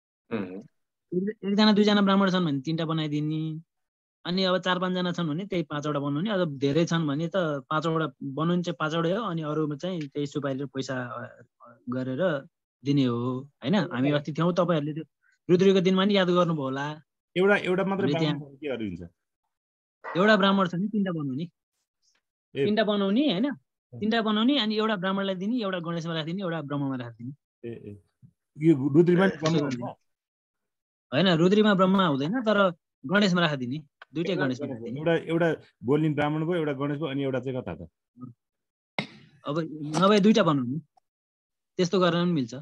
एकजना 2जना ब्राह्मण छन् भने 3टा बनाइदिने, अनि अब 4-5 जना छन् भने त्यही 5वटा बनाउने। अब धेरै छन् भने त 5वटा बनाउने चाहिँ 5वटै हो, अनि अरूमा चाहिँ त्यही सुपारी पैसा गरेर दिने हो होइन। हामी अस्ति थियौँ, तपाईँहरूले त्यो रुद्रीको दिनमा नि याद गर्नुभयो होला। एउटा मात्रै के हुन्छ, एउटा ब्राह्मण छ नि 3टा बनाउने, 3टा बनाउने होइन, 3टा बनाउने अनि एउटा ब्राह्मणलाई दिने, एउटा गणेशमा राखिदिने, एउटा ब्रह्ममा राखिदिने। यो रुद्रीमा होइन, रुद्रीमा ब्रह्मा हुँदैन, तर गणेशमा राखिदिने, 2टै गणेशमा राखिदिने। एउटा बोल्ने ब्राह्मण भयो, एउटा गणेश भयो, अनि एउटा चाहिँ कता त अब नभए 2टा बनाउने, त्यस्तो गर्न पनि मिल्छ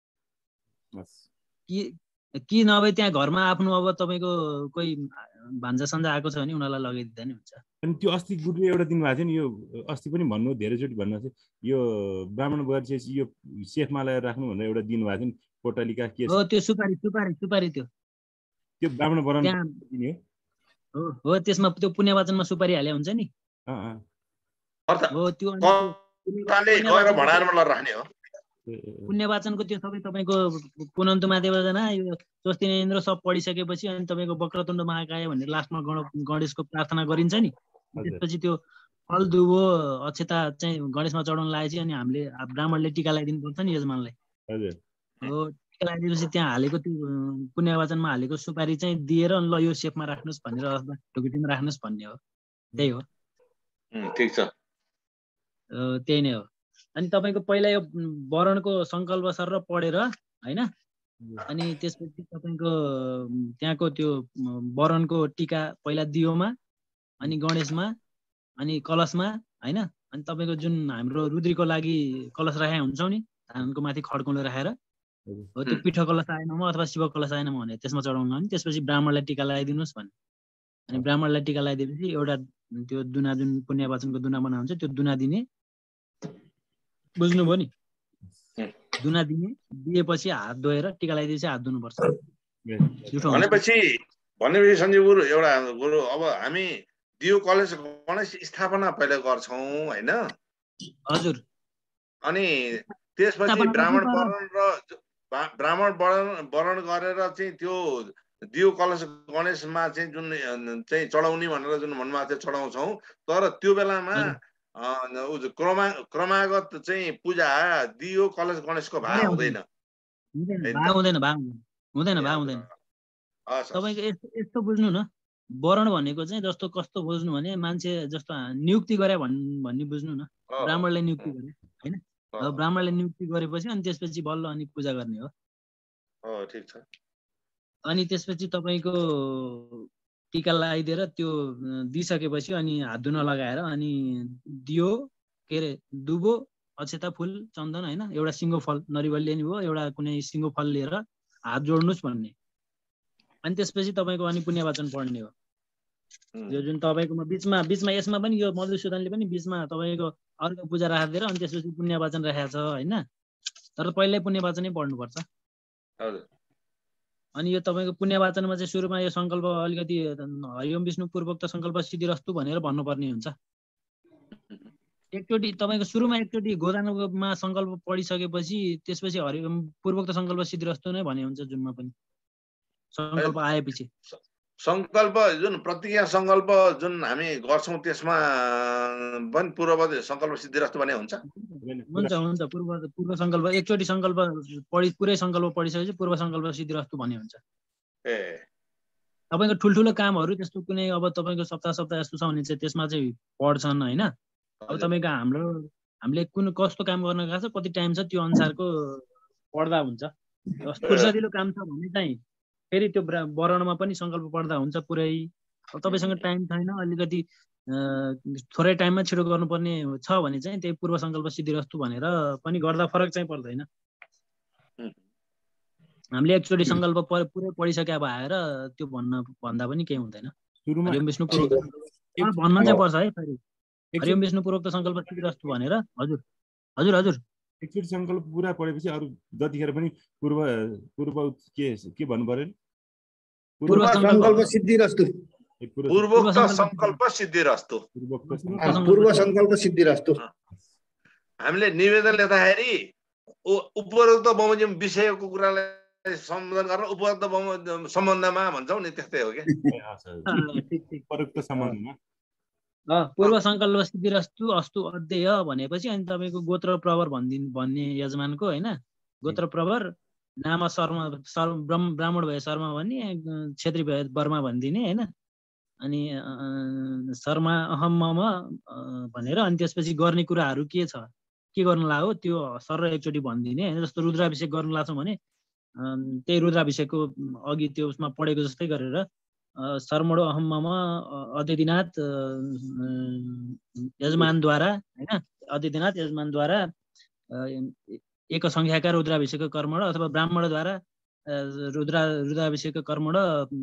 कि नभए त्यहाँ घरमा आफ्नो अब तपाईँको कोही भान्जा सन्जा आएको छ भने उनीहरूलाई लगाइदिँदा नि हुन्छ। अनि त्यो अस्ति गुरुले एउटा दिनुभएको थियो नि, यो अस्ति पनि भन्नु धेरैचोटि भन्नु थियो, यो ब्राह्मण गरेपछि यो सेफमा लगाएर राख्नु भनेर एउटा दिनुभएको थियो नि, पोटलिका के हो त्यो सुपारी त्यो ब्राह्मण वर्ण दिने हो। त्यसमा त्यो पुण्यवाचनमा सुपारी हाले हुन्छ नि हो, त्यो पुण्यवाचनको त्यो सबै तपाईँको पुनन्तुमा देवजना यो स्वस्ति इन्द्र सब पढिसकेपछि अनि तपाईँको वक्रतुण्ड महाकाय भनेर लास्टमा गणेशको प्रार्थना गरिन्छ नि। त्यसपछि त्यो फल दुबो अक्षता चाहिँ गणेशमा चढाउन लागेपछि अनि हामीले ब्राह्मणले टीका लगाइदिनु पर्छ नि यजमानलाई। हो, टीका लगाइदिएपछि त्यहाँ हालेको त्यो पुण्यवाचनमा हालेको सुपारी चाहिँ दिएर ल यो सेपमा राख्नुहोस् भनेर अथवा ढुकुटीमा राख्नुहोस् भन्ने हो। त्यही हो। ठिक छ, त्यही नै हो। अनि तपाईँको पहिला यो वरणको सङ्कल्प सर पढेर होइन, अनि त्यसपछि तपाईँको त्यहाँको त्यो वरणको टीका पहिला दियोमा अनि गणेशमा अनि कलशमा होइन, अनि तपाईँको जुन हाम्रो रुद्रीको लागि कलश राखेका हुन्छौँ नि धानको माथि खड्काउन राखेर, हो त्यो पीठ कलश आएनमा अथवा शिव कलश आएनमा भने त्यसमा चढाउनु अनि त्यसपछि ब्राह्मणलाई टीका लगाइदिनुहोस् भन्ने। अनि ब्राह्मणलाई टीका लगाइदिएपछि एउटा त्यो दुना जुन पुण्यवाचनको दुना बना हुन्छ त्यो दुना दिने, बुझ्नुभयो नि? दुना दिने, दिएपछि हात धोएर टीका लगाइदिएपछि हात धुनुपर्छ। भनेपछि सञ्जीव गुरु एउटा गुरु अब हामी दियो कलेज गणेश स्थापना पहिला गर्छौँ होइन? हजुर। अनि त्यसपछि ब्राह्मण वरण गरेर चाहिँ त्यो दियो कलश गणेशमा चाहिँ जुन चाहिँ चढाउने भनेर जुन मनमा चाहिँ चढाउँछौँ, तर त्यो बेलामा क्रमागत चाहिँ पूजा दियो कलश गणेशको भाग हुँदैन। तपाईँको यस्तो बुझ्नु न, वरण भनेको चाहिँ जस्तो कस्तो बुझ्नु भने मान्छे जस्तो नियुक्ति गरे भन्ने बुझ्नु न। ब्राह्मणलाई नियुक्ति गरे होइन, ब्राह्मणले नियुक्ति गरेपछि अनि त्यसपछि बल्ल अनि पूजा गर्ने हो। ठिक छ। अनि त्यसपछि तपाईँको टीका लगाइदिएर त्यो दिइसकेपछि अनि हात धुन लगाएर अनि दियो के अरे दुबो अक्षता फुल चन्दन होइन एउटा सिङ्गो फल नरिवल लिने भयो, एउटा कुनै सिङ्गो फल लिएर हात जोड्नुहोस् भन्ने। अनि त्यसपछि तपाईँको अनि पुण्यवाचन पढ्ने हो। यो जुन तपाईँकोमा बिचमा यसमा पनि यो मधुसूदनले पनि बिचमा तपाईँको अर्को पूजा राखिदिएर अनि त्यसपछि पुण्यवाचन राखेको छ होइन, तर पहिल्यै पुण्यवाचनै पढ्नुपर्छ। अनि यो तपाईँको पुण्यवाचनमा चाहिँ सुरुमा यो सङ्कल्प अलिकति हरिओम विष्णु पूर्वोक्त सङ्कल्प सिद्धिरस्तु भनेर भन्नुपर्ने हुन्छ। एकचोटि तपाईँको सुरुमा एकचोटि गोदानमा सङ्कल्प पढिसकेपछि त्यसपछि हरिओम पूर्वोक्त सङ्कल्प सिद्धिरस्तु नै भने हुन्छ जुनमा पनि सङ्कल्प आएपछि। सङ्कल्प जुन प्रतिज्ञा सङ्कल्प जुन हामी गर्छौँ त्यसमा पनि पूर्व सङ्कल्प सिद्धिरस्तु भने हुन्छ। हुन्छ पूर्व सङ्कल्प एकचोटि सङ्कल्प पुरै सङ्कल्प पढिसकेपछि पूर्व सङ्कल्प सिद्धिरस्तु भन्ने हुन्छ। तपाईँको ठुल्ठुलो कामहरू त्यस्तो कुनै अब तपाईँको सप्ताह यस्तो छ भने चाहिँ त्यसमा चाहिँ पढ्छन् होइन। अब तपाईँको हामीले कुन कस्तो काम गर्न गएको छ कति टाइम छ त्यो अनुसारको पढ्दा हुन्छ। फुर्सदिलो काम छ भने चाहिँ फेरि त्यो वरणमा पनि सङ्कल्प पढ्दा हुन्छ पुरै। अब तपाईँसँग टाइम छैन अलिकति थोरै टाइममा छिटो गर्नुपर्ने छ भने चाहिँ त्यही पूर्व सङ्कल्प सिद्धिरस्तु भनेर पनि गर्दा फरक चाहिँ पर्दैन। हामीले एकचोटि सङ्कल्प पुरै पढिसके भएर त्यो भन्दा पनि केही हुँदैन। हरिओम विष्णु पूर्वोक्त भन्न चाहिँ पर्छ है फेरि हरिओम विष्णु पूर्वोक्त सङ्कल्प सिद्धिरस्तु भनेर। हजुर हजुर हजुर एकचोटि सङ्कल्प पुरा पढेपछि अरू जतिखेर पनि पूर्व के भन्नु पर्यो? पूर्व सङ्कल्प सिद्धिरस्तु। पूर्वोक्त सङ्कल्प सिद्धिरस्तु। पूर्व सङ्कल्प सिद्धिरस्तु। हामीले निवेदन लेख्दाखेरि उपरोक्त बमोजिम विषयको कुरालाई सम्बोधन गर्न उपरोक्त सम्बन्धमा भन्छौँ नि त्यस्तै हो क्या? उपरोक्त सम्बन्धमा पूर्व सङ्कल्प सिद्धिरस्तु अस्तु अध्यय भनेपछि अनि तपाईँको गोत्र प्रवर भन्ने यजमानको होइन, गोत्र प्रवर नाम ब्राह्मण भए शर्मा भन्ने, क्षेत्री भए वर्मा भनिदिने होइन, अनि शर्मा अहम मम भनेर अनि त्यसपछि गर्ने कुराहरू के छ के गर्न लाग्यो त्यो सर एकचोटि भनिदिने होइन। जस्तो रुद्राभिषेक गर्न लाग्छौँ भने त्यही रुद्राभिषेकको अघि त्यो उसमा पढेको जस्तै गरेर शर्मणो अहम मम अदितिनाथ यजमानद्वारा होइन, अदितिनाथ यजमानद्वारा एक सङ्ख्याका रुद्राभिषेक कर्मण अथवा ब्राह्मणद्वारा रुद्राभिषेक कर्मण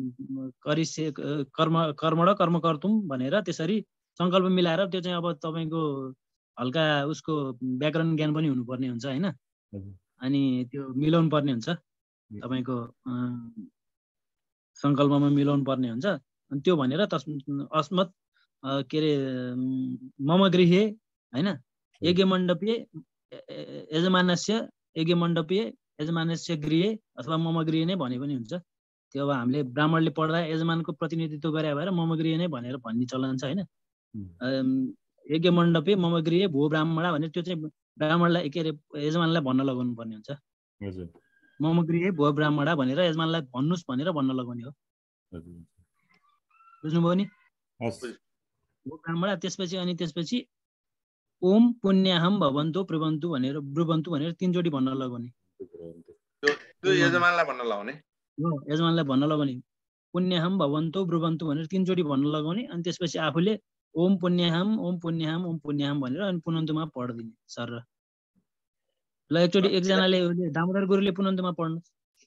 कर्म कर्तुम भनेर त्यसरी सङ्कल्प मिलाएर त्यो चाहिँ अब तपाईँको हल्का उसको व्याकरण ज्ञान पनि हुनुपर्ने हुन्छ होइन, अनि त्यो मिलाउनु पर्ने हुन्छ तपाईँको सङ्कल्पमा मिलाउनु पर्ने हुन्छ। अनि त्यो भनेर अस्मत् के अरे मम गृहे होइन यज्ञ मण्डपे यजमानस्य यज्ञ मण्डपीय यजमानस्य गृहे अथवा मम गृहे नै भने पनि हुन्छ। त्यो अब हामीले ब्राह्मणले पढ्दा यजमानको प्रतिनिधित्व गरे भएर मम गृहे नै भनेर भन्ने चलन छ होइन। यज्ञ मण्डपे मम गृहे भो ब्राह्मणा भने त्यो चाहिँ ब्राह्मणलाई के अरे यजमानलाई भन्न लगाउनु पर्ने हुन्छ। मम गृहे भो ब्राह्मणा भनेर यजमानलाई भन्नुस् भनेर भन्न लगाउने हो। बुझ्नुभयो नि? भो ब्राह्मणा त्यसपछि ओम पुण्याहम भवन्तु ब्रुवन्तु भनेर 3 जोडी भन्न लगाउने। त्यो यजमानलाई भन्न लगाउने। यजमानलाई भन्न लगाउने। पुण्याहम भवन्तु ब्रुवन्तु भनेर 3 जोडी भन्न लगाउने। अनि त्यसपछि आफूले ओम पुण्याहम ओम पुण्याहम ओम पुण्याहम भनेर अनि पुनन्तुमा पढ्दिने सर। ल एकचोटि एकजनाले दामोदर गुरुले पुनन्तुमा पढ्नु।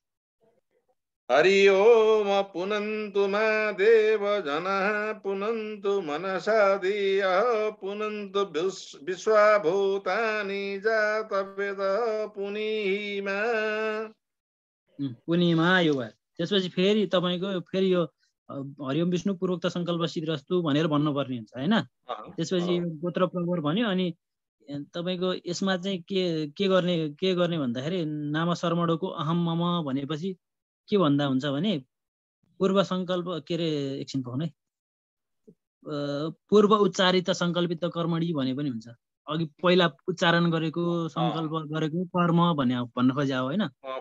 हरि ओम पुनन्तु मा देव जनः पुनन्तु मनसा धियः पुनन्तु विश्वभूतानि जातवेद पुनीमा। पुनीमा यो भयो। त्यसपछि फेरि तपाईको फेरि यो हरिओम विष्णु पूर्वोक्त संकल्प सिद्धिरस्तु भनेर भन्नुपर्ने हुन्छ हैन। त्यसपछि गोत्र प्रवर भन्यो। अनि तपाईको यसमा चाहिँ के गर्ने भन्दाखेरि नाम शर्मणोको अहम मम भनेपछि के भन्दा हुन्छ भने पूर्व संकल्प के अरे एकछिन पाउनु है, पूर्व उच्चारित संकल्पित कर्मणी भने पनि हुन्छ। अघि पहिला उच्चारण गरेको संकल्प गरेको कर्म भन्न खोज्या हो हैन।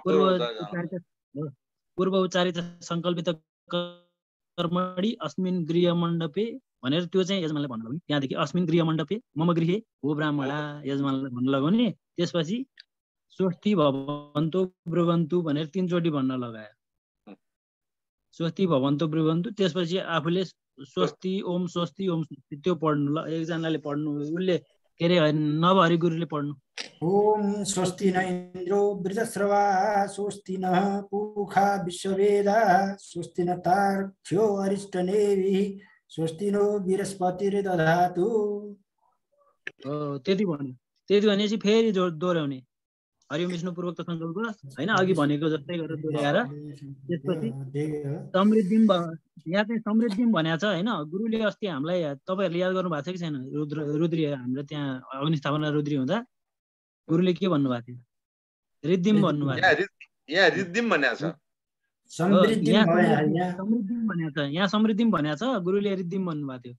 पूर्व उच्चारित संकल्पित कर्मणी अस्मिन् गृह मण्डपे भनेर त्यो चाहिँ यजमानले भन्न लगाउने। त्यहाँदेखि अस्मिन् गृह मण्डपे मम गृहे हो ब्राह्मणा यजमानले भन्न लगाउने। त्यसपछि स्वस्ति भवन्तु ब्रुवन्तु भनेर 3 जोडी भन्न लगायो। स्वस्ति भवन्तु ब्रुवन्तु। त्यसपछि आफूले स्वस्ति ओम स्वस्ति त्यो पढ्नु। ल एकजनाले पढ्नु। उसले के अरे नवहरि गुरुले पढ्नु। ओम स्वस्ति न इन्द्रो वृजश्रवा स्वस्ति न पूखा विश्ववेदा स्वस्ति न तार्क्ष्यो अरिष्टनेमिः स्वस्ति नो बृहस्पतिर्दधातु। त्यति भनेपछि फेरि दोहोऱ्याउने हरिओम विष्णु पूर्वोक्त संकल्प हैन। अघि भनेको जस्तै गरेर दोहोऱ्याएर त्यसपछि समृद्धिम यहाँ चाहिँ समृद्धिम भनेको छ हैन। गुरुले अस्ति हामीलाई तपाईहरुले याद गर्नु भएको छ कि छैन? रुद्री हाम्रो त्यहाँ अग्निस्थापना रुद्री हुँदा गुरुले के भन्नुभएको थियो? रिद्धिम भन्नुभएको थियो। यहाँ रिद्धिम भनेको छ। समृद्धिम भनेको छ। यहाँ समृद्धिम भनेको छ। गुरुले रिद्धिम भन्नुभएको थियो।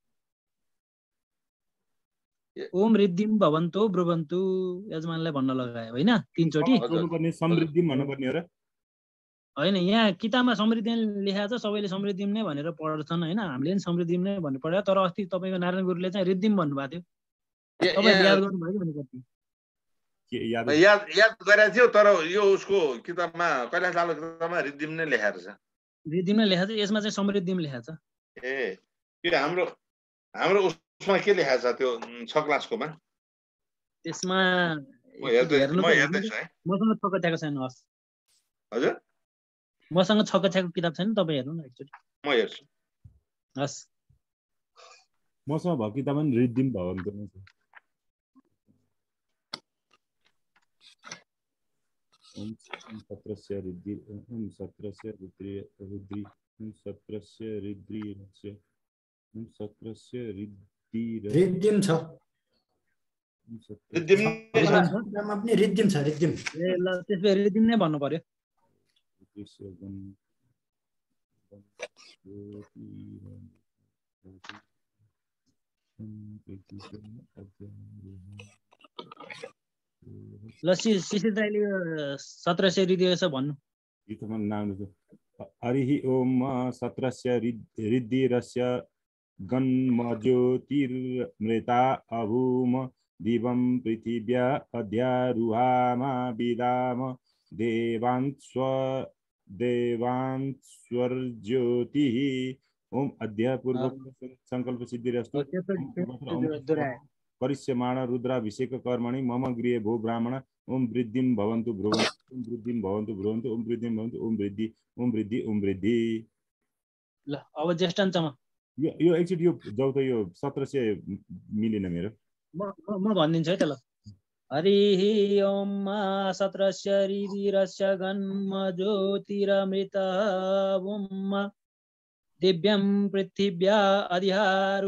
ओम रिद्धिम भवन्तु ब्रुवन्तु यजमानलाई भन्न लगायो हैन 3 चोटी। समृद्धि भन्नुपर्ने हो र हैन? यहाँ किताबमा समृद्धि लेखेको छ। सबैले समृद्धिम नै भनेर पढ्छन् हैन। हामीले पनि समृद्धिम नै भनेर पढ्यो। तर अस्ति तपाईको नारायण गुरुले चाहिँ रिद्धिम भन्नुभएको थियो। तपाईले याद गर्नुभयो कि भनेको याद गरेको थियो। तर यो उसको किताबमा कैलाश लालो किताबमा रिद्धिम नै लेखेको छ। रिद्धिम नै लेखेको छ। यसमा चाहिँ समृद्धिम लेखेको छ। त्यो हाम्रो उसमा के लेखेको छ त्यो 6 क्लासकोमा? त्यसमा म हेर्दैछु है। मसँग 6 कक्षाको छैन। हस् हजुर मसँग 6 कक्षाको किताब छैन। तपाई हेर्नु न एकचोटी। म हेर्छु। हस् मसँग भएको किताबमा नि रिद्धिम भवन्तु नै छ। ओम सत्रस्य रिद्धि ओम सत्रस्य रुद्री ओम सत्रस्य रिद्धि ओम सत्रस्य रिद्धिम छ। रिद्धिम पनि रिद्धिम छ। रिद्धिम ल त्यसले रिद्धिम नै भन्नु पर्यो। ल शिशिर दाइले 1700 रिदिएछ भन्नु। हरिः ओम 1700 रिद्धिरस्य गन्मज्योतिर्मृता अभूम दिवं पृथिव्या अध्यारुहामा विदाम देवांस्वर्ज्योतिः ओम अद्य पूर्व संकल्प सिद्धिरस्तु परिस्यमाण रुद्राभिषेक कर्मणि मम गृहे भो ब्राह्मण ओम वृद्धिं भवन्तु ब्रुवन्तु ओम वृद्धिं भवन्तु ब्रुवन्तु ओम वृद्धिं भवन्तु ओम वृद्धि ओम वृद्धि ओम वृद्धि। ल अब ज्येष्ठान्तमा यो एकचोटि यो जाउ त यो 1700 मिलेन मेरो। म भनिदिन्छु है त। ल हरिः ओम 1700 रिदिरस्य गन्म ज्योतिरमृतः ओम दिव्यं पृथिव्या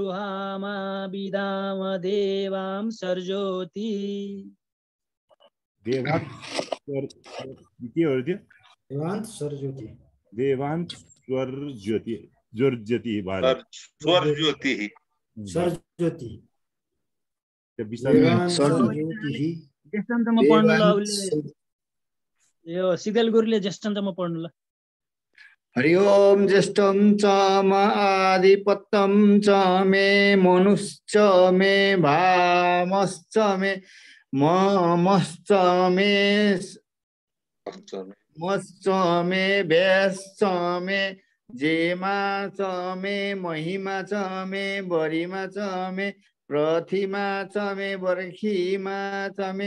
अधिहारुहामा विदाम देवां सर्ज्योति। देवान्त के हो त्यो देवान्त स्वरज्योति देवान्त स्वर ज्योति भयो स्वर ज्योति स्वरज्योति त्यो विषय देवान्त स्वरज्योति ज्येष्ठान्तमा पढ्नु ल उसले यो सिगल गुरुले ज्येष्ठान्तमा पढ्नु ल हरि ओम ज्येष्ठं च म आदिपत्यं च मे मनुश्च मे भामश्च मे ममश्च मे मश्च मे भ्याश्च मे जेमा च मे महिमा च मे बरिमा च मे प्रतिमा च मे बर्खीमा च मे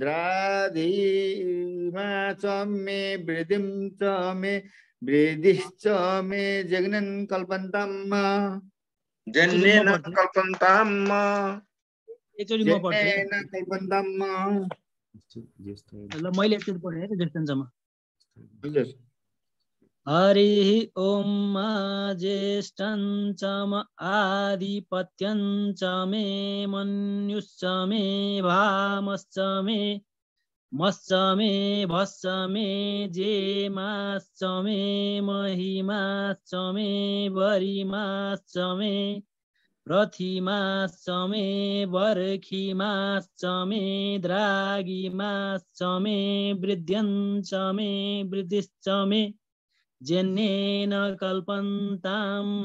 द्राधिमा च मे वृद्धिं च मे वृद्धिश्च मे जग्नन् कल्पन्ताम् जन्नेन कल्पन्ताम् एकचोटि म पढ्छु है जन्नेन कल्पन्ताम् ल मैले एकचोटि पढेँ है ज्येष्ठान्तमा हजुर हरिः ॐ ज्येष्ठं च म आदिपत्यं च मे मन्युश्च मे भामश्च मे मश्च मे भश्च मे जेमाश्च मे महिमाश्च मे बरिमाश्च मे प्रतिमाश्च मे बर्खिमाश्च मे द्रागिमाश्च मे वृद्ध्यञ्च मे वृद्धिश्च मे जन्नेन कल्पन्ताम्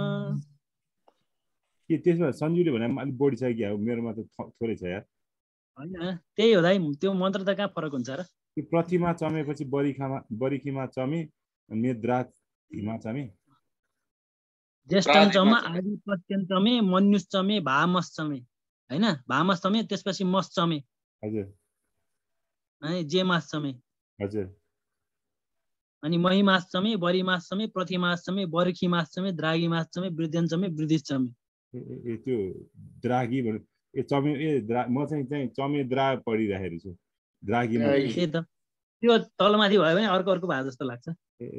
के त्यसमा सञ्जुले भने अलिक बढी छ कि मेरोमा त थोरै छ यार हैन त्यही हो दाइ त्यो मन्त्र त कहाँ फरक हुन्छ र त्यो प्रतिमा चमेपछि बरिखीमा चमे मेद्रामा चमे ज्येष्ठञ्चमा आदिपत्यञ्चमे मन्युश्चमे भामश्चमे हैन भामश्चमे त्यसपछि मश्चमे हजुर है जेमाश्चमे हजुर अनि महिमाश्चमे बरिमाश्चमे प्रतिमाश्चमे बर्खीमाश्चमे द्रागिमाश्चमे वृद्ध्यञ्चमे वृद्धिश्चमे ए त्यो द्रागी भन्नु ए चमे म चाहिँ चमे द्रा पढिराखेको छु द्रागीमा त्यही त त्यो तलमाथि भयो भने अर्को अर्को भए जस्तो लाग्छ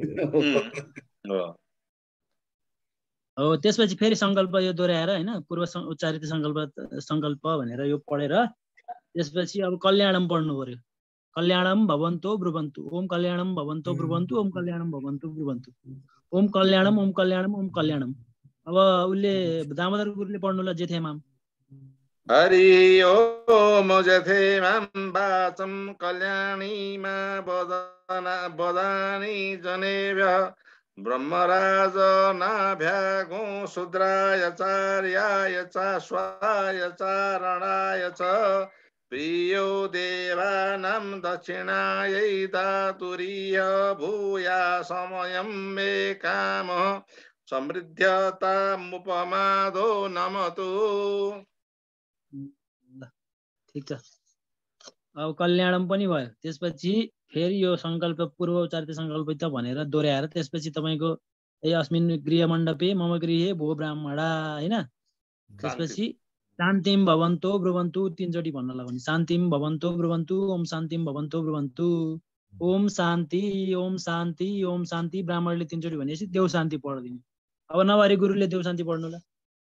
हो त्यसपछि फेरि सङ्कल्प यो दोहोऱ्याएर होइन पूर्व उच्चारित सङ्कल्प भनेर यो पढेर त्यसपछि अब कल्याणम पढ्नु पर्यो कल्याणम भवन्तो ब्रुवन्तु ओम कल्याणम भवन्तो ब्रुवन्तु ओम कल्याणम भवन्तो ब्रुवन्तु ओम कल्याणम ओम कल्याणम ओम कल्याणम अब उसले दामोदर गुरुले पढ्नु ल जेथेमाम हरि ओम जथेमां वाचं कल्याणीमा वदानि जनेभ्यः ब्रह्मराज नाभ्यागो शूद्राय चार्याय च स्वाय चारणाय च प्रियो देवानां दक्षिणायै दातुरीय भूया समयं मे कामः समृद्ध्यतामुपमादो नमतु ठिक छ अब कल्याणम पनि भयो त्यसपछि फेरि यो सङ्कल्प पूर्व उच्चारित सङ्कल्प त भनेर दोहोऱ्याएर त्यसपछि तपाईँको ए अस्मिन् गृहमण्डपे मम गृहे भो ब्राह्मणा होइन त्यसपछि शान्तिम भवन्तो ब्रुवन्तु तीनचोटि भन्न लाग्यो शान्तिम भवन्तो ब्रुवन्तु ओम शान्तिम भवन्तो ब्रुवन्तु ओम शान्ति ओम शान्ति ओम शान्ति ब्राह्मणले तीनचोटि भनेपछि देव शान्ति पढिदिने अब नवारी गुरुले देव शान्ति पढ्नु ल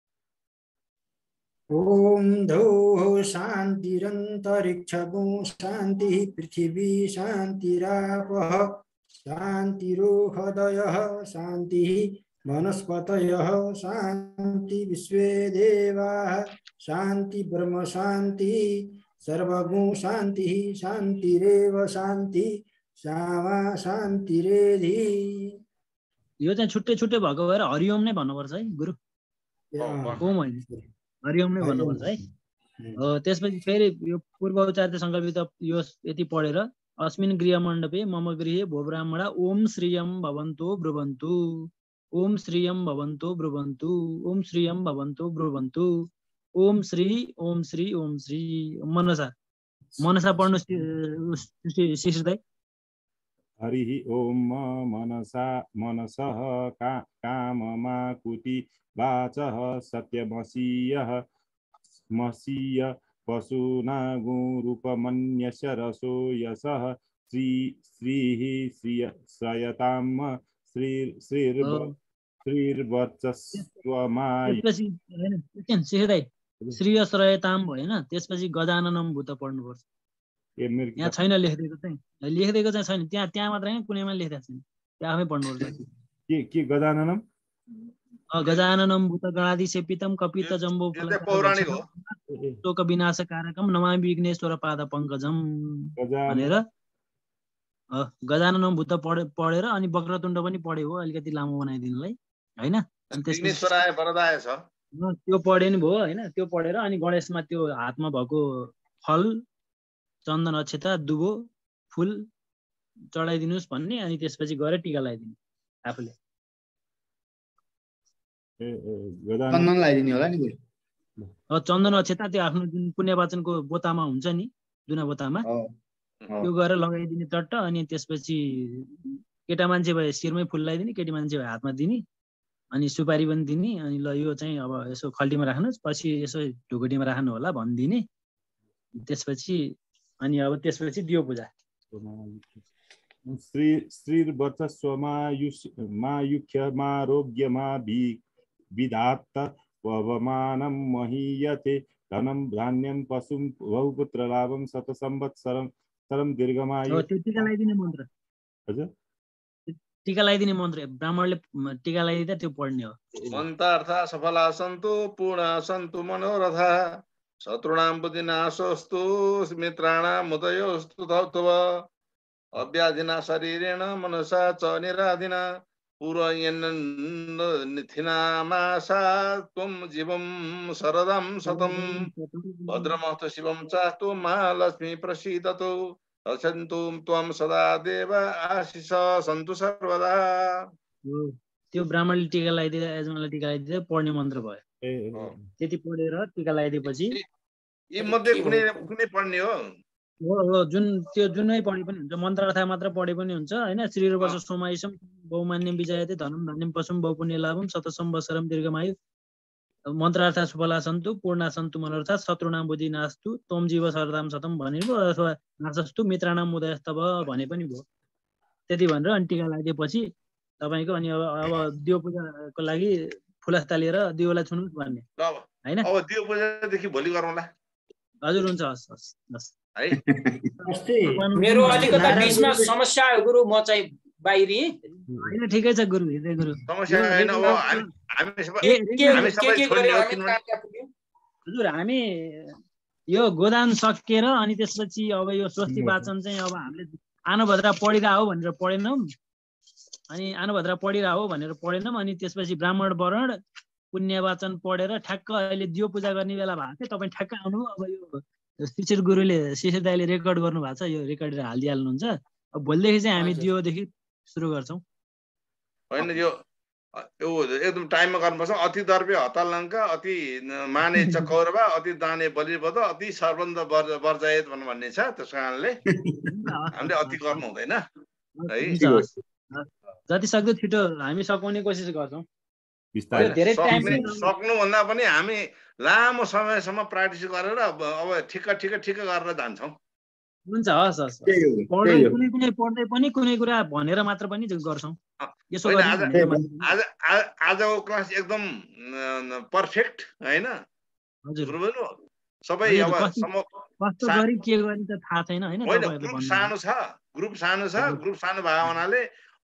ओम धौः शान्तिरन्तरिक्षगो शान्तिः पृथिवी शान्तिरापः शान्तिरोहदयः शान्तिः वनस्पतयः शान्ति विश्वे देवाः शान्ति ब्रह्म शान्तिः सर्वगुण शान्तिः शान्तिरेव शान्ति सामा शान्तिरेधि यो चाहिँ छुट्टै छुट्टै भएको भएर हरिओम नै भन्नुपर्छ है गुरु ओम होइन हरिओम नै भन्नुपर्छ है त्यसपछि फेरि यो पूर्व उच्चारित सङ्कल्पित यो यति पढेर अस्मिन् गृहमण्डपे मम गृहे भो ब्राह्मणा ओम श्रियं भवन्तो ब्रुवन्तु ओम श्रियं भवन्तो ब्रुवन्तु ओम श्रियं भवन्तो ब्रुवन्तु ओम श्री ओम श्री ओम श्री मनसा पढ्नु शिशिर दाइ हरिः ओम मनसः काममाकुति वाचः सत्यमसीयः पशूना गुरूपमन्यस्य रसो यशः श्रीः श्रयतां श्रीर्वर्चस्वमायु श्रेयताम भएन त्यसपछि गजाननम भूत पढ्नुपर्छ ए मेरो यहाँ किताब छैन लेखिदिएको चाहिँ छैन, त्यहाँ मात्र होइन, कुनैमा लेखिदिएको छैन, त्यहाँ आफै पढ्नुपर्छ। के गजाननम गजाननम भूत गणाधिसेपितम कपित जम्बो यो चाहिँ पौराणिक हो। शोक विनाश कारकम नमामि विघ्नेश्वर पाद पङ्कजम भनेर गजाननम भूत पढेर अनि वक्रतुण्ड पनि पढ्यो हो, अलिकति लामो बनाइदिनुलाई होइन। अनि त्यसपछि विघ्नेश्वराय वरदाय छ। त्यो पढ्यो नि भयो होइन। त्यो पढेर अनि गणेशमा त्यो हातमा भएको फल, चन्दन, अक्षता, दुबो, फुल चढाइदिनुहोस् भन्ने, अनि त्यसपछि गएर टिका लगाइदिनु आफूले। चन्दन लगाइदिने होला नि गुरु। चन्दन अक्षता त्यो आफ्नो जुन पुण्यवाचनको बोतामा हुन्छ नि, जुना बोतामा त्यो गएर लगाइदिने चट्ट। अनि त्यसपछि केटा मान्छे भए शिरमै फुल लगाइदिने, केटी मान्छे भए हातमा दिने, अनि सुपारी पनि दिने। अनि ल यो चाहिँ अब यसो खल्टीमा राख्नुहोस्, पछि यसो ढुकुटीमा राख्नु होला भनिदिने। त्यसपछि अनि अब त्यसपछि दियो पूजा। श्रीर्वर्चस्वमायुष्यमारोग्यमा विधात्त ववमानं महीयते धनं धान्यं पशुं बहुपुत्र लाभं शतसंवत्सरं दीर्घमायु। त्यो टिका लगाइदिने मन्त्र। हजुर टिका लगाइदिने मन्त्र ब्राह्मणले टिका लगाइदिँदा त्यो पढ्ने हो। मन्त्रार्थ सफला सन्तु पूर्ण सन्तु मनोरथा शत्रुणां बुद्धिनाशोऽस्तु मित्राणां मुदयोस्तु तव अव्याधिना शरीरेण मनसा च निराधिना पूरयन्निथिनामासा त्वं जीवं शरदं शतं भद्रमस्तु शिवं चास्तु महालक्ष्मी प्रसीदतु रक्षन्तु त्वं सदा देव आशिष सन्तु सर्वदा। त्यो ब्राह्मणले टिका लगाइदिँदा, यजमानले टिका लगाइदिँदा पढ्ने मन्त्र भयो। त्यति पढेर टिका लगाइदिएपछि यी मध्ये कुनै पढ्ने हो? जुन त्यो जुनै पढे पनि हुन्छ, मन्त्रार्थ मात्र पढे पनि हुन्छ होइन। श्रीर्वच सोमायुषम बहुमान्यम विजयते धनम धान्यम पशुम बहुपुण्य लाभम शतसंवत्सरम दीर्घमायु मन्त्रार्थ सुफला सन्तु पूर्णा सन्तु मनोरथा शत्रुनाम बुद्धि नास्तु त्वं जीव शरदाम शतम भने भयो, अथवा नाशस्तु मित्राणाम उदयस्तव भने पनि भयो। त्यति भनेर अनि टिका लगाइदिएपछि तपाईँको अनि अब दियो पूजाको लागि फुलस्ता लिएर दियोलाई छुनुहोस् भन्ने होइन। अब दियो पूजादेखि भोलि गरौँला। हजुर हुन्छ, हस् हस् हस्। मेरो अलिकति बीचमा समस्या हो गुरु, म चाहिँ बाहिरी होइन। ठिकै छ गुरु, हृदय गुरु। समस्या हैन। अब हजुर हामी यो गोदान सकेर अनि त्यसपछि अब यो स्वस्ति वाचन चाहिँ अब हामीले आनभद्रा पढिरह हो भनेर पढेनौँ, अनि आनभद्रा पढिरह हो भनेर पढेनौँ। अनि त्यसपछि ब्राह्मण वर्ण पुण्यवाचन पढेर ठ्याक्क अहिले दियो पूजा गर्ने बेला भएको थियो। तपाईँ ठ्याक्क आउनु। अब यो शिशिर गुरुले, शिशिर दाइले रेकर्ड गर्नु भएको छ, यो रेकर्डेर हालिदिइहाल्नुहुन्छ। अब भोलिदेखि चाहिँ हामी दियोदेखि सुरु गर्छौँ। होइन यो एकदम टाइममा गर्नुपर्छ। अति दर्पे हतालङ्का, अति माने चकौरवा, अति दाने बलिबद, अति सर्वन्द वर्जयत भन्ने छ। त्यस कारणले हामीले अति गर्नु हुँदैन है। जति सक्दो छिटो हामी सघाउने कोसिस गर्छौँ। सक्नुभन्दा पनि हामी लामो समयसम्म प्र्याक्टिस गरेर अब ठिक्क गरेर जान्छौँ। हुन्छ, हस् हस्। कुनै पढ्दै पनि कुनै कुरा भनेर मात्र पनि गर्छौँ। यसो आजको क्लास एकदम पर्फेक्ट होइन। हजुर सबै अब कस्तो गरी के गर्ने त थाहा छैन होइन। ग्रुप सानो छ, ग्रुप सानो भएको हुनाले